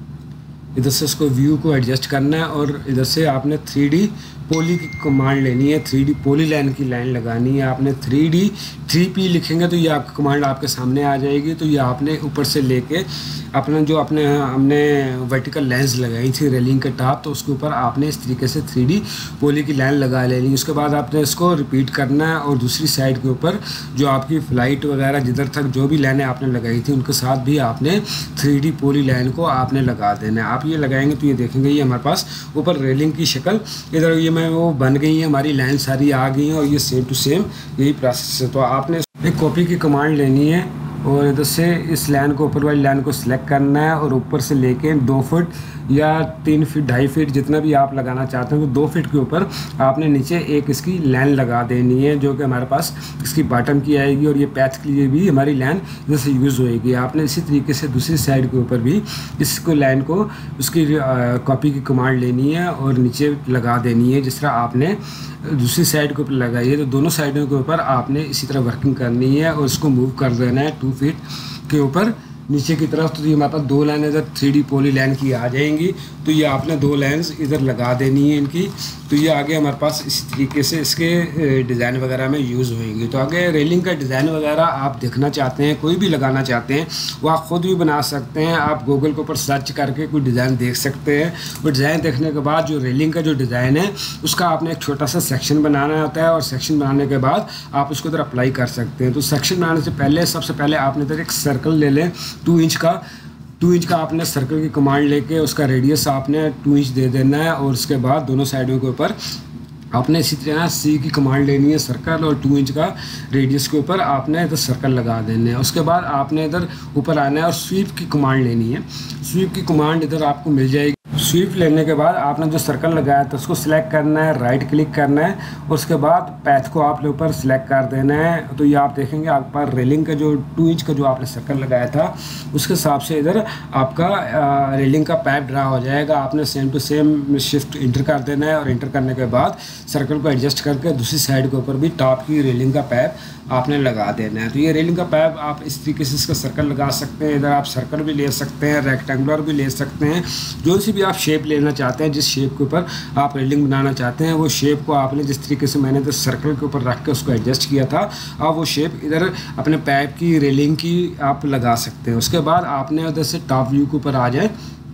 S1: इधर से इसको व्यू को एडजस्ट करना है और इधर से आपने थ्री डी पोली की कमांड लेनी है, थ्री डी पोली लाइन की लाइन लगानी है। आपने थ्री डी थ्री पी लिखेंगे तो ये आपकी कमांड आपके सामने आ जाएगी। तो ये आपने ऊपर से लेके अपना जो अपने हमने वर्टिकल लाइंस लगाई थी रेलिंग के टॉप, तो उसके ऊपर आपने इस तरीके से थ्री डी पोली की लाइन लगा लेनी है। उसके बाद आपने इसको रिपीट करना है और दूसरी साइड के ऊपर जो आपकी फ्लाइट वगैरह जिधर तक जो भी लाइनें आपने लगाई थी उनके साथ भी आपने थ्री डी पोली लाइन को आपने लगा देना है। आप ये लगाएंगे तो ये देखेंगे ये हमारे पास ऊपर रेलिंग की शक्ल इधर ये में वो बन गई है, हमारी लाइन सारी आ गई हैं और ये सेम टू सेम यही प्रोसेस है। तो आपने एक कॉपी की कमांड लेनी है और इधर से इस लाइन को ऊपर वाली लाइन को सिलेक्ट करना है और ऊपर से लेके दो फुट या तीन फीट ढाई फीट जितना भी आप लगाना चाहते हैं तो दो फीट के ऊपर आपने नीचे एक इसकी लाइन लगा देनी है जो कि हमारे पास इसकी बॉटम की आएगी और ये पैथ के लिए भी हमारी लाइन इधर से यूज़ होएगी। आपने इसी तरीके से दूसरी साइड के ऊपर भी इसको लाइन को उसकी कॉपी की कमांड लेनी है और नीचे लगा देनी है। जिस तरह आपने दूसरी साइड के ऊपर लगाई है तो दोनों साइडों के ऊपर आपने इसी तरह वर्किंग करनी है और इसको मूव कर देना है टू फीट के ऊपर नीचे की तरफ। तो ये हमारे पास दो लाइन इधर थ्री डी पोली लाइन की आ जाएंगी। तो ये आपने दो लाइन्स इधर लगा देनी है इनकी। तो ये आगे हमारे पास इसी तरीके से इसके डिज़ाइन वगैरह में यूज़ होएंगी। तो आगे रेलिंग का डिज़ाइन वगैरह आप देखना चाहते हैं, कोई भी लगाना चाहते हैं, वो आप ख़ुद भी बना सकते हैं। आप गूगल के ऊपर सर्च करके कोई डिज़ाइन देख सकते हैं और डिज़ाइन देखने के बाद जो रेलिंग का जो डिज़ाइन है उसका आपने एक छोटा सा सेक्शन बनाना होता है और सेक्शन बनाने के बाद आप उसको इधर अप्लाई कर सकते हैं। तो सेक्शन बनाने से पहले सबसे पहले आपने इधर एक सर्कल ले लें, टू इंच का टू इंच का आपने सर्कल की कमांड लेके उसका रेडियस आपने टू इंच दे देना है और उसके बाद दोनों साइडों के ऊपर आपने इसी तरह सी की कमांड लेनी है सर्कल और टू इंच का रेडियस के ऊपर आपने इधर सर्कल लगा देने हैं। उसके बाद आपने इधर ऊपर आना है और स्वीप की कमांड लेनी है। स्वीप की कमांड इधर आपको मिल जाएगी। स्वीप लेने के बाद आपने जो सर्कल लगाया था उसको सिलेक्ट करना है, राइट क्लिक करना है और उसके बाद पैथ को आपने ऊपर सिलेक्ट कर देना है। तो ये आप देखेंगे आपके पास रेलिंग का जो टू इंच का जो आपने सर्कल लगाया था उसके हिसाब से इधर आपका रेलिंग का पैप ड्रा हो जाएगा। आपने same to same shift enter कर देना है और इंटर करने के बाद सर्कल को एडजस्ट करके दूसरी साइड के ऊपर भी टॉप की रेलिंग का पैप आपने लगा देना है। तो ये रेलिंग का पैप आप इस तरीके से इसका सर्कल लगा सकते हैं। इधर आप सर्कल भी ले सकते हैं, रेक्टेंगुलर भी ले सकते हैं, जो सी भी आप शेप लेना चाहते हैं, जिस शेप के ऊपर आप रेलिंग बनाना चाहते हैं वो शेप को आपने जिस तरीके से मैंने इधर सर्कल के ऊपर रख के उसको एडजस्ट किया था आप वो शेप इधर अपने पैप की रेलिंग की आप लगा सकते हैं। उसके बाद आपने उधर से टॉप व्यू के ऊपर आ जाए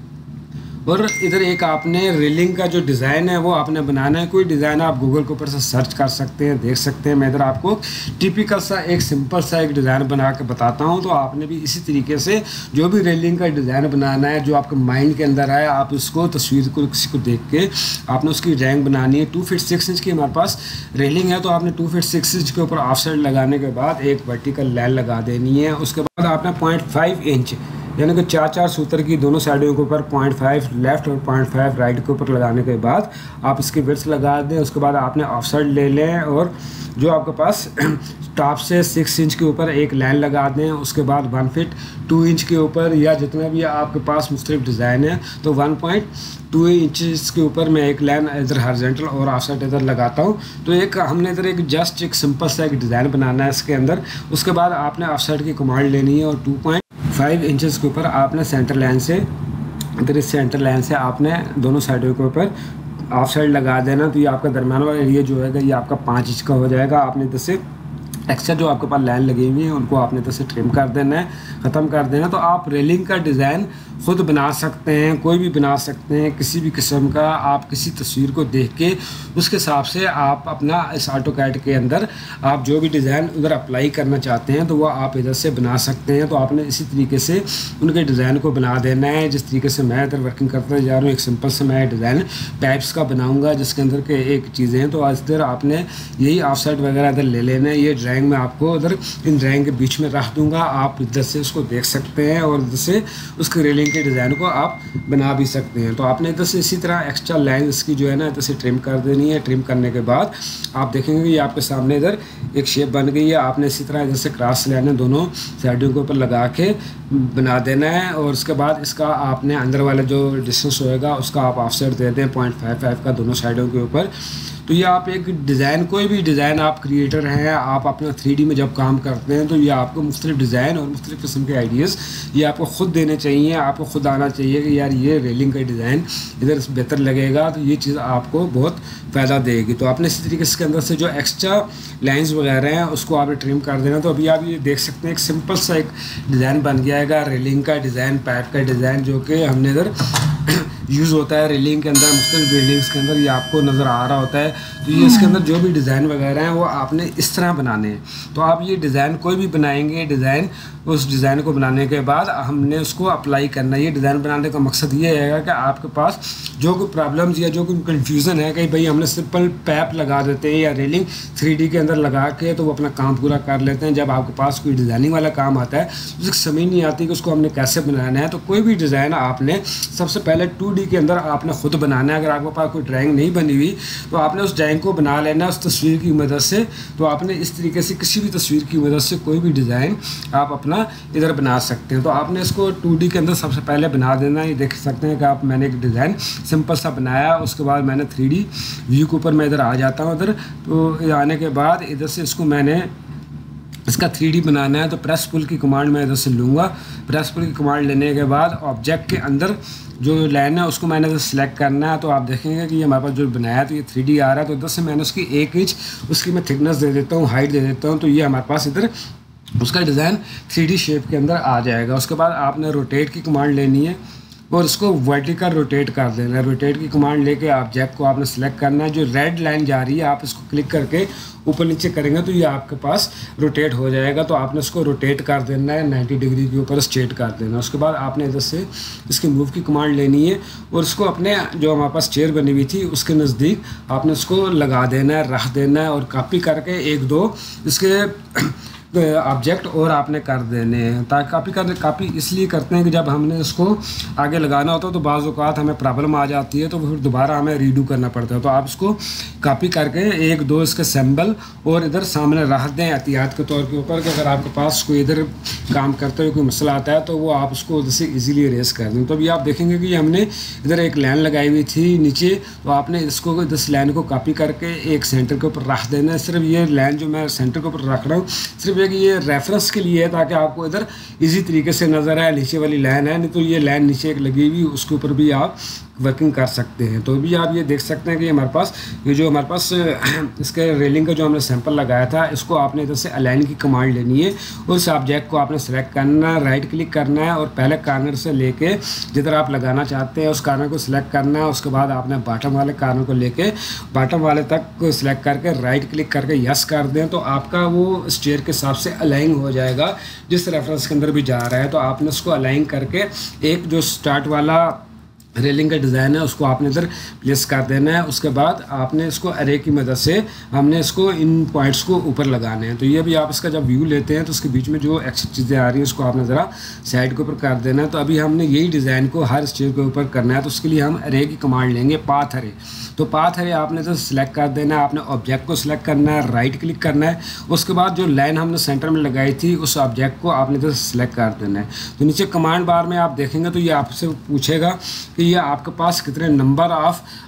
S1: और इधर एक आपने रेलिंग का जो डिज़ाइन है वो आपने बनाना है। कोई डिज़ाइन आप गूगल के ऊपर से सर्च कर सकते हैं, देख सकते हैं। मैं इधर आपको टिपिकल सा एक सिंपल सा एक डिज़ाइन बना के बताता हूँ। तो आपने भी इसी तरीके से जो भी रेलिंग का डिज़ाइन बनाना है जो आपके माइंड के अंदर आए आप उसको तस्वीर को किसी को देख के आपने उसकी ड्राइंग बनानी है। टू फीट सिक्स इंच की हमारे पास रेलिंग है तो आपने टू फीट सिक्स इंच के ऊपर ऑफ साइड लगाने के बाद एक वर्टिकल लाइन लगा देनी है। उसके बाद आपने पॉइंट फाइव इंच यानी कि चार चार सूत्र की दोनों साइडों के ऊपर पॉइंट फाइव लेफ्ट और पॉइंट फाइव राइट के ऊपर लगाने के बाद आप इसकी विड्थ लगा दें। उसके बाद आपने ऑफ साइड ले लें और जो आपके पास टॉप से सिक्स इंच के ऊपर एक लाइन लगा दें। उसके बाद वन फिट टू इंच के ऊपर या जितना भी आपके पास मुख्तलिफ डिज़ाइन है तो वन पॉइंट टू इंच के ऊपर मैं एक लाइन इधर हॉरिजॉन्टल और ऑफ साइड इधर लगाता हूँ। तो एक हमने इधर एक जस्ट एक सिंपल सा एक डिज़ाइन बनाना है इसके अंदर। उसके बाद आपने ऑफ साइड की कमांड लेनी है और टू पॉइंट फाइव इंचज़ के ऊपर आपने सेंटर लाइन से इधर इस सेंटर लाइन से आपने दोनों साइडों के ऊपर ऑफ साइड लगा देना। तो ये आपका दरमियान वाला एरिया जो है ये आपका पाँच इंच का हो जाएगा। आपने इधर से एक्स्ट्रा जो आपके पास लाइन लगी हुई है उनको आपने तो से ट्रिम कर देना है, ख़त्म कर देना है। तो आप रेलिंग का डिज़ाइन ख़ुद बना सकते हैं, कोई भी बना सकते हैं, किसी भी किस्म का। आप किसी तस्वीर को देख के उसके हिसाब से आप अपना इस ऑटोकैड के अंदर आप जो भी डिज़ाइन उधर अप्लाई करना चाहते हैं तो वो आप इधर से बना सकते हैं। तो आपने इसी तरीके से उनके डिज़ाइन को बना देना है जिस तरीके से मैं इधर वर्किंग करता जा रहा हूँ। एक सिंपल से मैं डिज़ाइन पाइप्स का बनाऊँगा जिसके अंदर के एक चीज़ें हैं। तो आज इधर आपने यही ऑफसेट वगैरह इधर ले लेना है। ये ड्राइंग में आपको इधर इन ड्राइंग के बीच में रख दूंगा, आप इधर से उसको देख सकते हैं और इधर से उसके रेलिंग के डिज़ाइन को आप बना भी सकते हैं। तो आपने इधर से इसी तरह एक्स्ट्रा लाइन इसकी जो है ना इधर से ट्रिम कर देनी है। ट्रिम करने के बाद आप देखेंगे कि आपके सामने इधर एक शेप बन गई है। आपने इसी तरह इधर से क्रॉस लाइन दोनों साइडों के ऊपर लगा के बना देना है और उसके बाद इसका आपने अंदर वाला जो डिस्टेंस होएगा उसका आप ऑफसेट दे दें पॉइंट फाइव फाइव का दोनों साइडों के ऊपर। तो ये आप एक डिज़ाइन, कोई भी डिज़ाइन आप क्रिएटर हैं, आप अपना थ्री डी में जब काम करते हैं तो ये आपको मुख्तलिफ डिज़ाइन और मुख्तलिफ किस्म के आइडियाज़ ये आपको ख़ुद देने चाहिए। आपको ख़ुद आना चाहिए कि यार ये रेलिंग का डिज़ाइन इधर बेहतर लगेगा, तो ये चीज़ आपको बहुत फ़ायदा देगी। तो आपने इसी तरीके से अंदर से जो एक्स्ट्रा लाइंस वगैरह हैं उसको आपने ट्रिम कर देना। तो अभी आप ये देख सकते हैं एक सिंपल सा एक डिज़ाइन बन गया है रेलिंग का डिज़ाइन, पाइप का डिज़ाइन जो कि हमने इधर यूज़ होता है रेलिंग के अंदर, मुख्तलिफ बिल्डिंग्स के अंदर ये आपको नज़र आ रहा होता है। तो ये इसके अंदर जो भी डिज़ाइन वगैरह हैं वो आपने इस तरह बनाने हैं। तो आप ये डिज़ाइन कोई भी बनाएंगे, डिज़ाइन उस डिज़ाइन को बनाने के बाद हमने उसको अप्लाई करना है। ये डिज़ाइन बनाने का मकसद ये है कि आपके पास जो कोई प्रॉब्लम्स या जो कोई कन्फ्यूज़न है कि भाई हमने सिंपल पैप लगा देते हैं या रेलिंग थ्री डी के अंदर लगा के तो वो अपना काम पूरा कर लेते हैं। जब आपके पास कोई डिज़ाइनिंग वाला काम आता है तो उसकी समझ नहीं आती कि उसको हमने कैसे बनाना है। तो कोई भी डिज़ाइन आपने सबसे पहले टू डी के अंदर आपने ख़ुद बनाना है। अगर आपके पास कोई ड्राइंग नहीं बनी हुई तो आपने उस ड्राइंग को बना लेना उस तस्वीर की मदद से। तो आपने इस तरीके से किसी भी तस्वीर की मदद से कोई भी डिज़ाइन आप अपना इधर बना सकते हैं। तो आपने इसको टू डी के अंदर सबसे पहले बना देना। ये देख सकते हैं कि आप मैंने एक डिज़ाइन सिंपल सा बनाया, उसके बाद मैंने थ्री डी व्यू के ऊपर मैं इधर आ जाता हूँ इधर। तो आने के बाद इधर से इसको मैंने इसका थ्री डी बनाना है तो प्रेस पुल की कमांड मैं इधर से लूँगा। प्रेस पुल की कमांड लेने के बाद ऑब्जेक्ट के अंदर जो लाइन है उसको मैंने इधर सेलेक्ट करना है। तो आप देखेंगे कि ये हमारे पास जो बनाया है तो ये थ्री डी आ रहा है। तो इधर से मैंने उसकी एक इंच उसकी मैं थिकनेस दे देता हूँ, हाइट दे देता हूँ। तो ये हमारे पास इधर उसका डिज़ाइन थ्री डी शेप के अंदर आ जाएगा। उसके बाद आपने रोटेट की कमांड लेनी है और इसको वर्टिकल रोटेट कर देना है। रोटेट की कमांड लेके ऑब्जेक्ट को आपने सेलेक्ट करना है। जो रेड लाइन जा रही है आप इसको क्लिक करके ऊपर नीचे करेंगे तो ये आपके पास रोटेट हो जाएगा। तो आपने इसको रोटेट कर देना है, नाइन्टी डिग्री के ऊपर स्ट्रेट कर देना है। उसके बाद आपने इधर से इसकी मूव की कमांड लेनी है और इसको अपने जो हमारे पास चेयर बनी हुई थी उसके नज़दीक आपने इसको लगा देना है, रख देना है और कॉपी करके एक दो इसके ऑब्जेक्ट और आपने कर देने हैं। ताकि कॉपी करने कॉपी इसलिए करते हैं कि जब हमने इसको आगे लगाना होता है तो बाज़ औक़ात हमें प्रॉब्लम आ जाती है तो फिर दोबारा हमें रीडू करना पड़ता है। तो आप इसको कॉपी करके एक दो इसके सिंबल और इधर सामने रख दें एहतियात के तौर के ऊपर कि अगर आपके पास कोई इधर काम करते हुए कोई मसला आता है तो वो आप उसको उधर से ईज़िली इरेज कर दें। तो अभी आप देखेंगे कि हमने इधर एक लाइन लगाई हुई थी नीचे, तो आपने इसको इस लाइन को कॉपी करके एक सेंटर के ऊपर रख देना है। सिर्फ ये लाइन जो मैं सेंटर के ऊपर रख रहा हूँ सिर्फ कि ये रेफरेंस के लिए है ताकि आपको इधर इजी तरीके से नज़र आए नीचे वाली लाइन है। नहीं तो ये लाइन नीचे एक लगी हुई उसके ऊपर भी आप वर्किंग कर सकते हैं। तो भी आप ये देख सकते हैं कि हमारे पास ये जो हमारे पास इसके रेलिंग का जो हमने सैंपल लगाया था इसको आपने इधर से अलाइन की कमांड लेनी है और उस ऑब्जेक्ट को आपने सेलेक्ट करना है, राइट क्लिक करना है और पहले कार्नर से लेके जिधर आप लगाना चाहते हैं उस कार्नर को सिलेक्ट करना है। उसके बाद आपने बॉटम वाले कार्नर को लेके बॉटम वाले तक सिलेक्ट करके राइट क्लिक करके यस कर दें तो आपका वो स्टेयर के हिसाब से अलाइन हो जाएगा जिस रेफरेंस के अंदर भी जा रहा है। तो आपने उसको अलाइन करके एक जो स्टार्ट वाला रेलिंग का डिज़ाइन है उसको आपने इधर प्लेस कर देना है। उसके बाद आपने इसको अरे की मदद से हमने इसको इन पॉइंट्स को ऊपर लगाने हैं। तो ये भी आप इसका जब व्यू लेते हैं तो उसके बीच में जो एक्स्ट्रा चीज़ें आ रही हैं उसको आपने ज़रा साइड के ऊपर कर देना है। तो अभी हमने यही डिज़ाइन को हर स्टेयर के ऊपर करना है तो उसके लिए हम अरे की कमांड लेंगे, पाथ अरे। तो पाथ अरे आपने तो सिलेक्ट कर देना है, आपने ऑब्जेक्ट को सिलेक्ट करना है, राइट क्लिक करना है। उसके बाद जो लाइन हमने सेंटर में लगाई थी उस ऑब्जेक्ट को आपने तो सिलेक्ट कर देना है। तो नीचे कमांड बार में आप देखेंगे तो ये आपसे पूछेगा कि ये आपके पास कितने नंबर ऑफ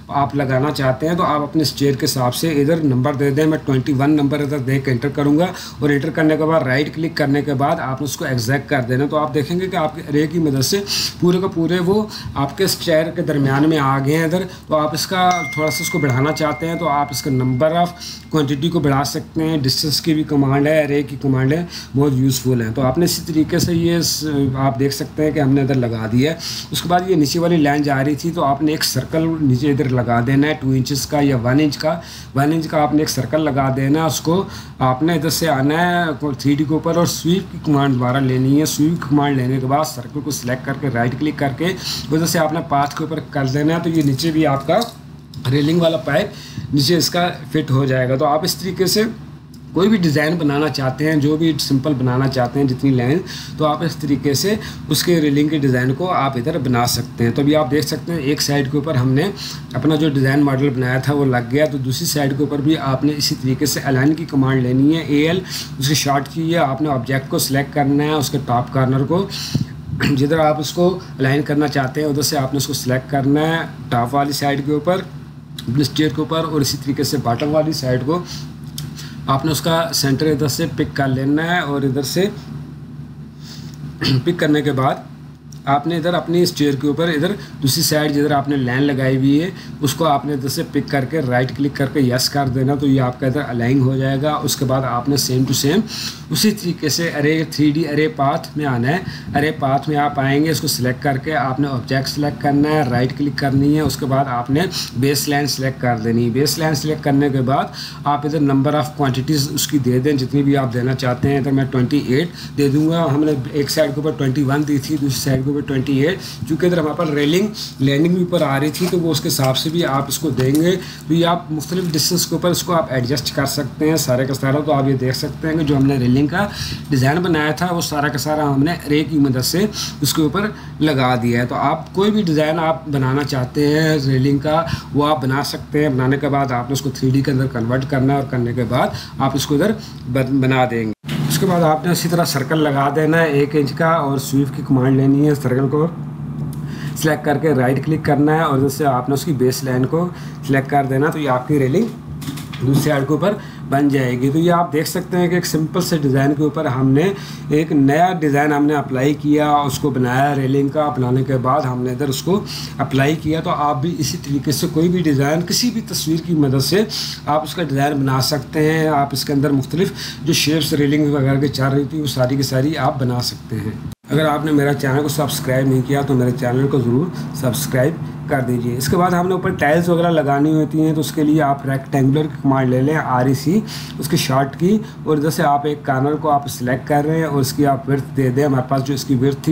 S1: आप लगाना चाहते हैं तो आप अपने स्टेयर के हिसाब से इधर नंबर दे दें। मैं ट्वेंटी वन नंबर इधर दे के एंटर करूँगा और एंटर करने के बाद राइट क्लिक करने के बाद आपने उसको एग्जैक्ट कर देना। तो आप देखेंगे कि आपके अरे की मदद से पूरे का पूरे वो आपके स्टेयर के दरमियान में आ गए हैं इधर। तो आप इसका थोड़ा सा इसको बढ़ाना चाहते हैं तो आप इसका नंबर ऑफ़ क्वांटिटी को बढ़ा सकते हैं। डिस्टेंस की भी कमांड है, अरे की कमांड है, बहुत यूज़फुल है। तो आपने इसी तरीके से ये आप देख सकते हैं कि हमने इधर लगा दिया है। उसके बाद ये नीचे वाली लाइन जा रही थी तो आपने एक सर्कल नीचे इधर लगा देना है, टू इंचज़ का या वन इंच का वन इंच का आपने एक सर्कल लगा देना है। उसको आपने इधर से आना है थ्री डी के ऊपर और स्वीप की कमांड दोबारा लेनी है। स्वीप की कमांड लेने के बाद सर्कल को सिलेक्ट करके राइट क्लिक करके उधर से आपने पाथ के ऊपर कर देना है। तो ये नीचे भी आपका रेलिंग वाला पाइप नीचे इसका फिट हो जाएगा। तो आप इस तरीके से कोई भी डिज़ाइन बनाना चाहते हैं, जो भी सिंपल बनाना चाहते हैं जितनी लाइन, तो आप इस तरीके से उसके रेलिंग के डिज़ाइन को आप इधर बना सकते हैं। तो अभी आप देख सकते हैं एक साइड के ऊपर हमने अपना जो डिज़ाइन मॉडल बनाया था वो लग गया। तो दूसरी साइड के ऊपर भी आपने इसी तरीके से अलाइन की कमांड लेनी है, ए एल उसकी शॉर्ट की है। आपने ऑब्जेक्ट को सिलेक्ट करना है, उसके टॉप कॉर्नर को जिधर आप उसको अलाइन करना चाहते हैं उधर से आपने उसको सिलेक्ट करना है टॉप वाली साइड के ऊपर स्टेयर के ऊपर, और इसी तरीके से बॉटम वाली साइड को आपने उसका सेंटर इधर से पिक कर लेना है। और इधर से पिक करने के बाद आपने इधर अपनी स्टेयर के ऊपर इधर दूसरी साइड जिधर आपने लाइन लगाई हुई है उसको आपने इधर से पिक करके राइट क्लिक करके यस कर देना। तो ये आपका इधर अलाइन हो जाएगा। उसके बाद आपने सेम टू सेम उसी तरीके से अरे थ्री डी अरे पाथ में आना है। अरे पाथ में आप आएंगे, इसको सिलेक्ट करके आपने ऑब्जेक्ट सेलेक्ट करना है, राइट क्लिक करनी है। उसके बाद आपने बेस लाइन सेलेक्ट कर देनी है। बेस लाइन सेलेक्ट करने के बाद आप इधर नंबर ऑफ़ क्वान्टिटीज़ उसकी दे दें जितनी भी आप देना चाहते हैं। इधर मैं ट्वेंटी एट दे दूँगा। हमने एक साइड के ऊपर ट्वेंटी वन दी थी, दूसरी साइड के ट्वेंटी एट, क्योंकि इधर हमारे पास रेलिंग लैंडिंग भी ऊपर आ रही थी तो वो उसके हिसाब से भी आप इसको देंगे। तो ये आप मुख्तलिफ डिस्टेंस के ऊपर इसको आप एडजस्ट कर सकते हैं सारे का सारा। तो आप ये देख सकते हैं कि जो हमने रेलिंग का डिज़ाइन बनाया था वो सारा का सारा हमने रे की मदद से उसके ऊपर लगा दिया है। तो आप कोई भी डिज़ाइन आप बनाना चाहते हैं रेलिंग का वो आप बना सकते हैं। बनाने के बाद आपने उसको थ्री डी के अंदर कन्वर्ट करना है और करने के बाद आप इसको इधर बना देंगे। उसके बाद आपने इसी तरह सर्कल लगा देना है एक इंच का और स्वीप की कमांड लेनी है। सर्कल को सिलेक्ट करके राइट क्लिक करना है और जैसे आपने उसकी बेस लाइन को सिलेक्ट कर देना। तो ये आपकी रेलिंग दूसरी साइड के ऊपर बन जाएगी। तो ये आप देख सकते हैं कि एक सिंपल से डिज़ाइन के ऊपर हमने एक नया डिज़ाइन हमने अप्लाई किया, उसको बनाया रेलिंग का। बनाने के बाद हमने इधर उसको अप्लाई किया। तो आप भी इसी तरीके से कोई भी डिज़ाइन किसी भी तस्वीर की मदद से आप उसका डिज़ाइन बना सकते हैं। आप इसके अंदर मुख्तलिफ जो शेप्स रेलिंग वगैरह की चल रही थी वो सारी की सारी आप बना सकते हैं। अगर आपने मेरा चैनल को सब्सक्राइब नहीं किया तो मेरे चैनल को ज़रूर सब्सक्राइब कर दीजिए। इसके बाद हमने ऊपर टाइल्स वगैरह लगानी होती हैं तो उसके लिए आप रेक्टेंगुलर की कमांड ले लें, आर ई सी उसकी शॉर्ट की, और जैसे आप एक कार्नर को आप सिलेक्ट कर रहे हैं और उसकी आप विड्थ दे दें। हमारे पास जो इसकी विड्थ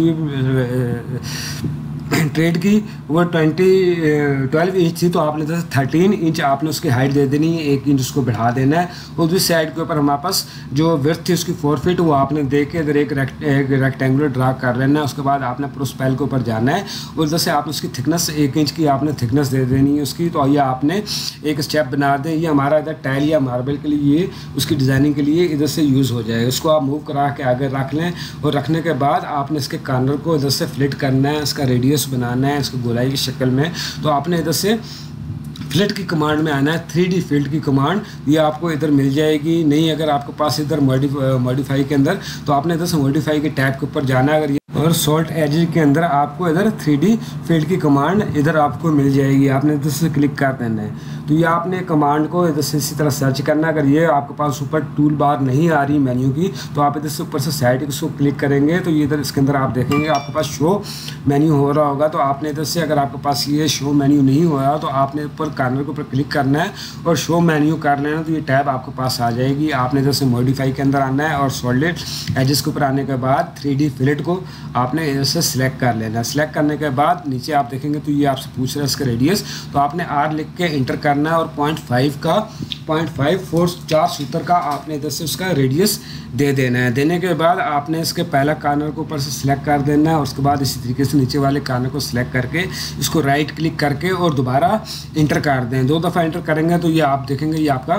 S1: थी ट्रेड की वो ट्वेंटी ट्वेल्व इंच थी तो आपने जैसे थर्टीन इंच आपने उसकी हाइट दे देनी है, एक इंच उसको बढ़ा देना है। और दूसरी साइड के ऊपर हमारे पास जो विड्थ थी उसकी फोर फीट वो आपने दे के इधर एक रेक्ट एक रेक्टेंगुलर ड्रा कर लेना है। उसके बाद आपने प्रोस्पेल के ऊपर जाना है और जैसे आपने उसकी थिकनेस एक इंच की आपने थिकनेस दे देनी है उसकी। तो ये आपने एक स्टेप बना दें। ये हमारा इधर टाइल या मार्बल के लिए उसकी डिज़ाइनिंग के लिए इधर से यूज़ हो जाएगा। उसको आप मूव करा के आगे रख लें और रखने के बाद आपने इसके कॉर्नर को इधर से फ्लिट करना है, इसका रेडियस बनाना है इसको गोलाई की शक्ल में। तो आपने इधर से फ्लिट की कमांड में आना है, थ्री डी फिल्ड की कमांड ये आपको इधर मिल जाएगी। नहीं अगर आपके पास इधर मॉडिफाई के अंदर तो आपने इधर से मॉडिफाई के टैब के ऊपर जाना है। अगर ये और सॉल्ट एज के अंदर आपको इधर थ्री डी फील्ड की कमांड इधर आपको मिल जाएगी। आपने इधर से क्लिक कर देना है। तो ये आपने कमांड को इधर से इसी तरह सर्च करना है। अगर ये आपके पास ऊपर टूल बार नहीं आ रही मेन्यू की तो आप इधर से ऊपर से साइड इसको क्लिक करेंगे तो ये इधर इसके अंदर आप देखेंगे आपके पास शो मेन्यू हो रहा होगा। तो आपने इधर से अगर आपके पास ये शो मेन्यू नहीं हो रहा तो आपने ऊपर कॉर्नर के ऊपर क्लिक करना है और शो मेन्यू कर लेना। तो ये टैब आपके पास आ जाएगी। आपने इधर से मॉडिफाई के अंदर आना है और सॉलिड एजेस के ऊपर आने के बाद थ्री डी फिलेट को आपने इधर से सिलेक्ट कर लेना है। सिलेक्ट करने के बाद नीचे आप देखेंगे तो ये आपसे पूछ रहा है इसका रेडियस। तो आपने आर लिख के इंटर करना है और पॉइंट फाइव का पॉइंट फाइव फोर चार सूत्र का आपने इधर से उसका रेडियस दे देना है। देने के बाद आपने इसके पहला कॉर्नर को ऊपर से सिलेक्ट कर देना है और उसके बाद इसी तरीके से नीचे वाले कॉर्नर को सिलेक्ट करके इसको राइट क्लिक करके और दोबारा इंटर कर दें। दो दफ़ा इंटर करेंगे तो ये आप देखेंगे ये आपका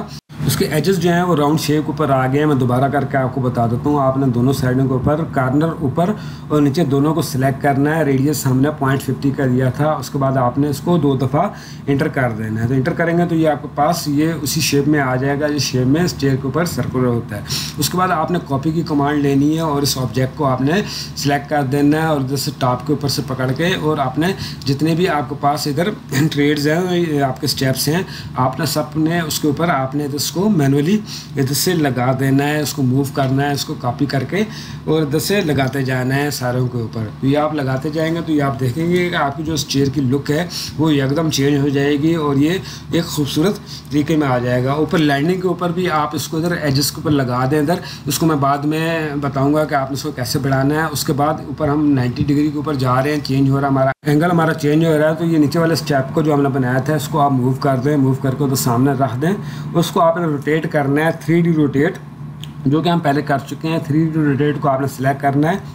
S1: उसके एजेस जो हैं वो राउंड शेप के ऊपर आ गए हैं। मैं दोबारा करके आपको बता देता हूँ। आपने दोनों साइडों के ऊपर कॉर्नर ऊपर और नीचे दोनों को सिलेक्ट करना है। रेडियस हमने पॉइंट फिफ्टी का दिया था। उसके बाद आपने इसको दो दफ़ा इंटर कर देना है। तो इंटर करेंगे तो ये आपके पास ये उसी शेप में आ जाएगा, जिस शेप में स्टेयर के ऊपर सर्कुलर होता है। उसके बाद आपने कॉपी की कमांड लेनी है और इस ऑब्जेक्ट को आपने सिलेक्ट कर देना है और जैसे टॉप के ऊपर से पकड़ के और आपने जितने भी आपके पास इधर ट्रेड्स हैं, आपके स्टेप्स हैं, आपने सब ने उसके ऊपर आपने इसको मैनुअली इधर से लगा देना है। उसको मूव करना है, इसको कॉपी करके और इधर से लगाते जाना है सारों के ऊपर। तो ये आप लगाते जाएंगे तो ये आप देखेंगे कि आपकी जो चेयर की लुक है वो एकदम चेंज हो जाएगी और ये एक खूबसूरत तरीके में आ जाएगा। ऊपर लैंडिंग के ऊपर भी आप इसको इधर एजेस के ऊपर लगा दें इधर। उसको मैं बाद में बताऊँगा कि आपने इसको कैसे बढ़ाना है। उसके बाद ऊपर हम नाइन्टी डिग्री के ऊपर जा रहे हैं, चेंज हो रहा है हमारा एंगल, हमारा चेंज हो रहा है। तो ये नीचे वाले स्टेप को जो हमने बनाया था इसको आप मूव कर दें, मूव करके तो सामने रख दें। उसको आपने रोटेट करना है, थ्री डी रोटेट, जो कि हम पहले कर चुके हैं। थ्री डी रोटेट को आपने सेलेक्ट करना है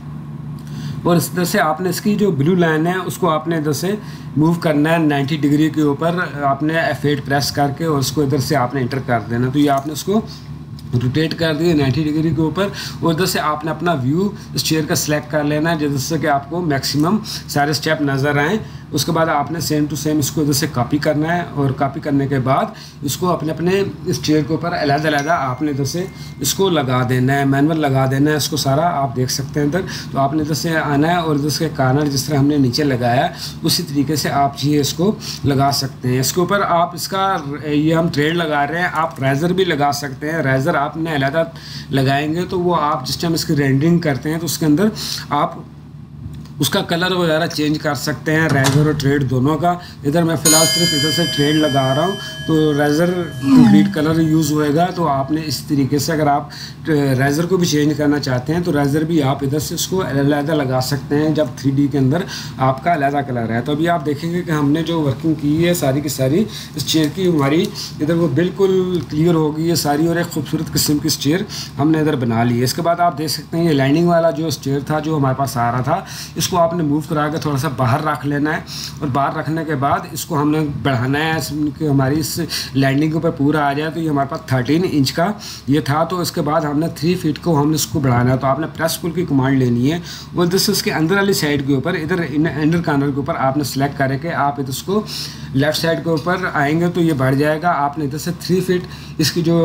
S1: और इस तरह से आपने इसकी जो ब्लू लाइन है उसको आपने इधर से मूव करना है नाइन्टी डिग्री के ऊपर। आपने एफ एट प्रेस करके और उसको इधर से आपने इंटर कर देना। तो ये आपने उसको रोटेट कर दिए नाइन्टी डिग्री के ऊपर और इधर से आपने अपना व्यू इस चेयर का सिलेक्ट कर लेना है जिससे कि आपको मैक्सिमम सारे स्टेप नज़र आएँ। उसके बाद आपने सेम टू सेम इसको इधर से कॉपी करना है और कॉपी करने के बाद इसको अपने अपने इस चेयर के ऊपर अलग-अलग आपने इधर से इसको लगा देना है, मैनुअल लगा देना है इसको सारा। आप देख सकते हैं इधर। तो आपने इधर से आना है और इधर से कॉर्नर जिस तरह हमने नीचे लगाया उसी तरीके से आप ये इसको लगा सकते हैं। इसके ऊपर आप इसका ये हम थ्रेड लगा रहे हैं, आप रेजर भी लगा सकते हैं। रेजर आपने अलग लगाएंगे तो वो आप जिस टाइम इसकी रेंडरिंग करते हैं तो उसके अंदर आप उसका कलर वगैरह चेंज कर सकते हैं, रेजर और थ्रेड दोनों का। इधर मैं फ़िलहाल सिर्फ इधर से थ्रेड लगा रहा हूँ तो रेजर कंप्लीट कलर यूज़ होएगा। तो आपने इस तरीके से अगर आप रेजर को भी चेंज करना चाहते हैं तो रेजर भी आप इधर से उसको अलग लगा सकते हैं जब थ्री डी के अंदर आपका अलग कलर है। तो अभी आप देखेंगे कि हमने जो वर्किंग की है सारी की सारी इस चेयर की हमारी इधर वो बिल्कुल क्लियर हो गई है सारी और एक खूबसूरत किस्म की चेयर हमने इधर बना ली है। इसके बाद आप देख सकते हैं ये लाइनिंग वाला जो चेयर था जो हमारे पास आ रहा था इसको आपने मूव करा के थोड़ा सा बाहर रख लेना है और बाहर रखने के बाद इसको हमने बढ़ाना है कि हमारी इस लैंडिंग के ऊपर पूरा आ जाए। तो ये हमारे पास थर्टीन इंच का ये था। तो इसके बाद हमने थ्री फीट को हमने इसको बढ़ाना है। तो आपने प्रेस पुल की कमांड लेनी है वो जैसे इसके अंदर वाली साइड के ऊपर इधर अंडर कॉर्नर के ऊपर आपने सेलेक्ट करके आप इधर इसको लेफ़्ट साइड के ऊपर आएंगे तो ये बढ़ जाएगा। आपने इधर से थ्री फीट इसकी जो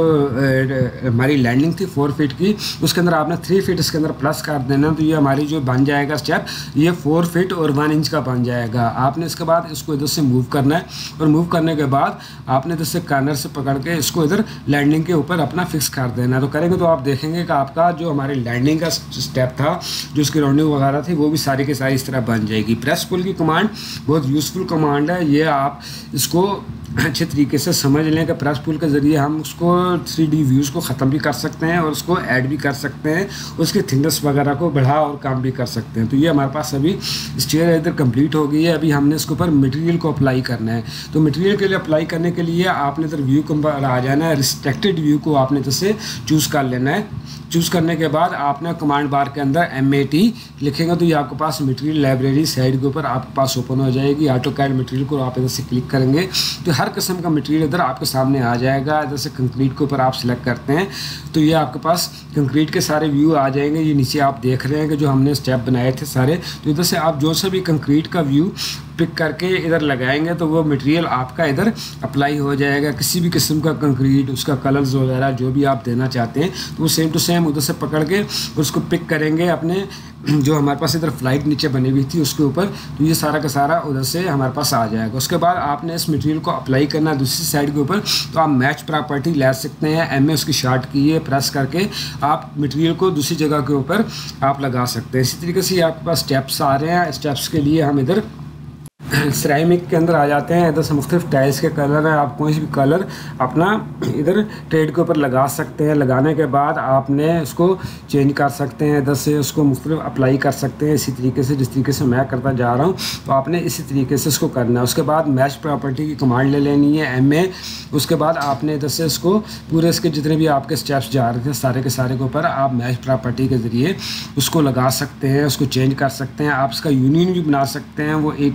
S1: हमारी लैंडिंग थी फोर फीट की उसके अंदर आपने थ्री फीट इसके अंदर प्लस कर देना। तो ये हमारी जो बन जाएगा स्टेप ये फोर फीट और वन इंच का बन जाएगा। आपने इसके बाद इसको इधर से मूव करना है और मूव करने के बाद आपने इधर से कॉर्नर से पकड़ के इसको इधर लैंडिंग के ऊपर अपना फिक्स कर देना है। तो करेंगे तो आप देखेंगे कि आपका जो हमारी लैंडिंग का स्टेप था जो उसकी राउंडिंग वगैरह थी वो भी सारी की सारी इस तरह बन जाएगी। प्रेस पुल की कमांड बहुत यूज़फुल कमांड है। ये आप इसको अच्छे तरीके से समझ लें कि प्रेस पुल के ज़रिए हम उसको थ्री डी व्यूज़ को ख़त्म भी कर सकते हैं और उसको ऐड भी कर सकते हैं, उसके थिकनेस वगैरह को बढ़ा और काम भी कर सकते हैं। तो ये हमारे पास अभी चेयर इधर कंप्लीट हो गई है। अभी हमने इसके ऊपर मटेरियल को अप्लाई करना है। तो मटेरियल के लिए अप्लाई करने के लिए आपने इधर व्यू को आ जाना है, रिस्ट्रिक्टेड व्यू को आपने इधर से चूज़ कर लेना है। चूज़ करने के बाद आपने कमांड बार के अंदर एम ए टी लिखेंगे तो ये आपके पास मटेरियल लाइब्रेरी साइड के ऊपर आपके पास ओपन हो जाएगी। ऑटो कैड मटेरियल को आप इधर से क्लिक करेंगे तो हर किस्म का मटेरियल इधर आपके सामने आ जाएगा। इधर से कंक्रीट के ऊपर आप सिलेक्ट करते हैं तो ये आपके पास कंक्रीट के सारे व्यू आ जाएंगे। ये नीचे आप देख रहे हैं कि जो हमने स्टेप बनाए थे सारे, तो इधर से आप जो सा भी कंक्रीट का व्यू पिक करके इधर लगाएंगे तो वो मटेरियल आपका इधर अप्लाई हो जाएगा। किसी भी किस्म का कंक्रीट उसका कलर्स वगैरह जो भी आप देना चाहते हैं तो वो सेम टू सेम उधर से पकड़ के उसको पिक करेंगे अपने जो हमारे पास इधर फ्लाइट नीचे बनी हुई थी उसके ऊपर। तो ये सारा का सारा उधर से हमारे पास आ जाएगा। उसके बाद आपने इस मटेरियल को अप्लाई करना है दूसरी साइड के ऊपर। तो आप मैच प्रॉपर्टी ले सकते हैं, एम ए उसकी शार्ट की है, प्रेस करके आप मटेरियल को दूसरी जगह के ऊपर आप लगा सकते हैं। इसी तरीके से आपके पास स्टेप्स आ रहे हैं। स्टेप्स के लिए हम इधर सिरेमिक के अंदर आ जाते हैं। इधर से मुख्तलिफ टाइल्स के कलर हैं, आप कोई भी कलर अपना इधर ट्रेड के ऊपर लगा सकते हैं। लगाने के बाद आपने उसको चेंज कर सकते हैं, इधर से उसको मुख्तलिफ अप्लाई कर सकते हैं इसी तरीके से जिस तरीके से मैं करता जा रहा हूँ। तो आपने इसी तरीके से इसको करना है। उसके बाद मैच प्रॉपर्टी की कमांड ले लेनी है एम ए। उसके बाद आपने इधर से इसको पूरे इसके जितने भी आपके स्टेप्स जा रहे थे सारे के सारे के ऊपर आप मैच प्रॉपर्टी के ज़रिए उसको लगा सकते हैं, उसको चेंज कर सकते हैं। आप इसका यूनियन भी बना सकते हैं, वो एक ही तरफ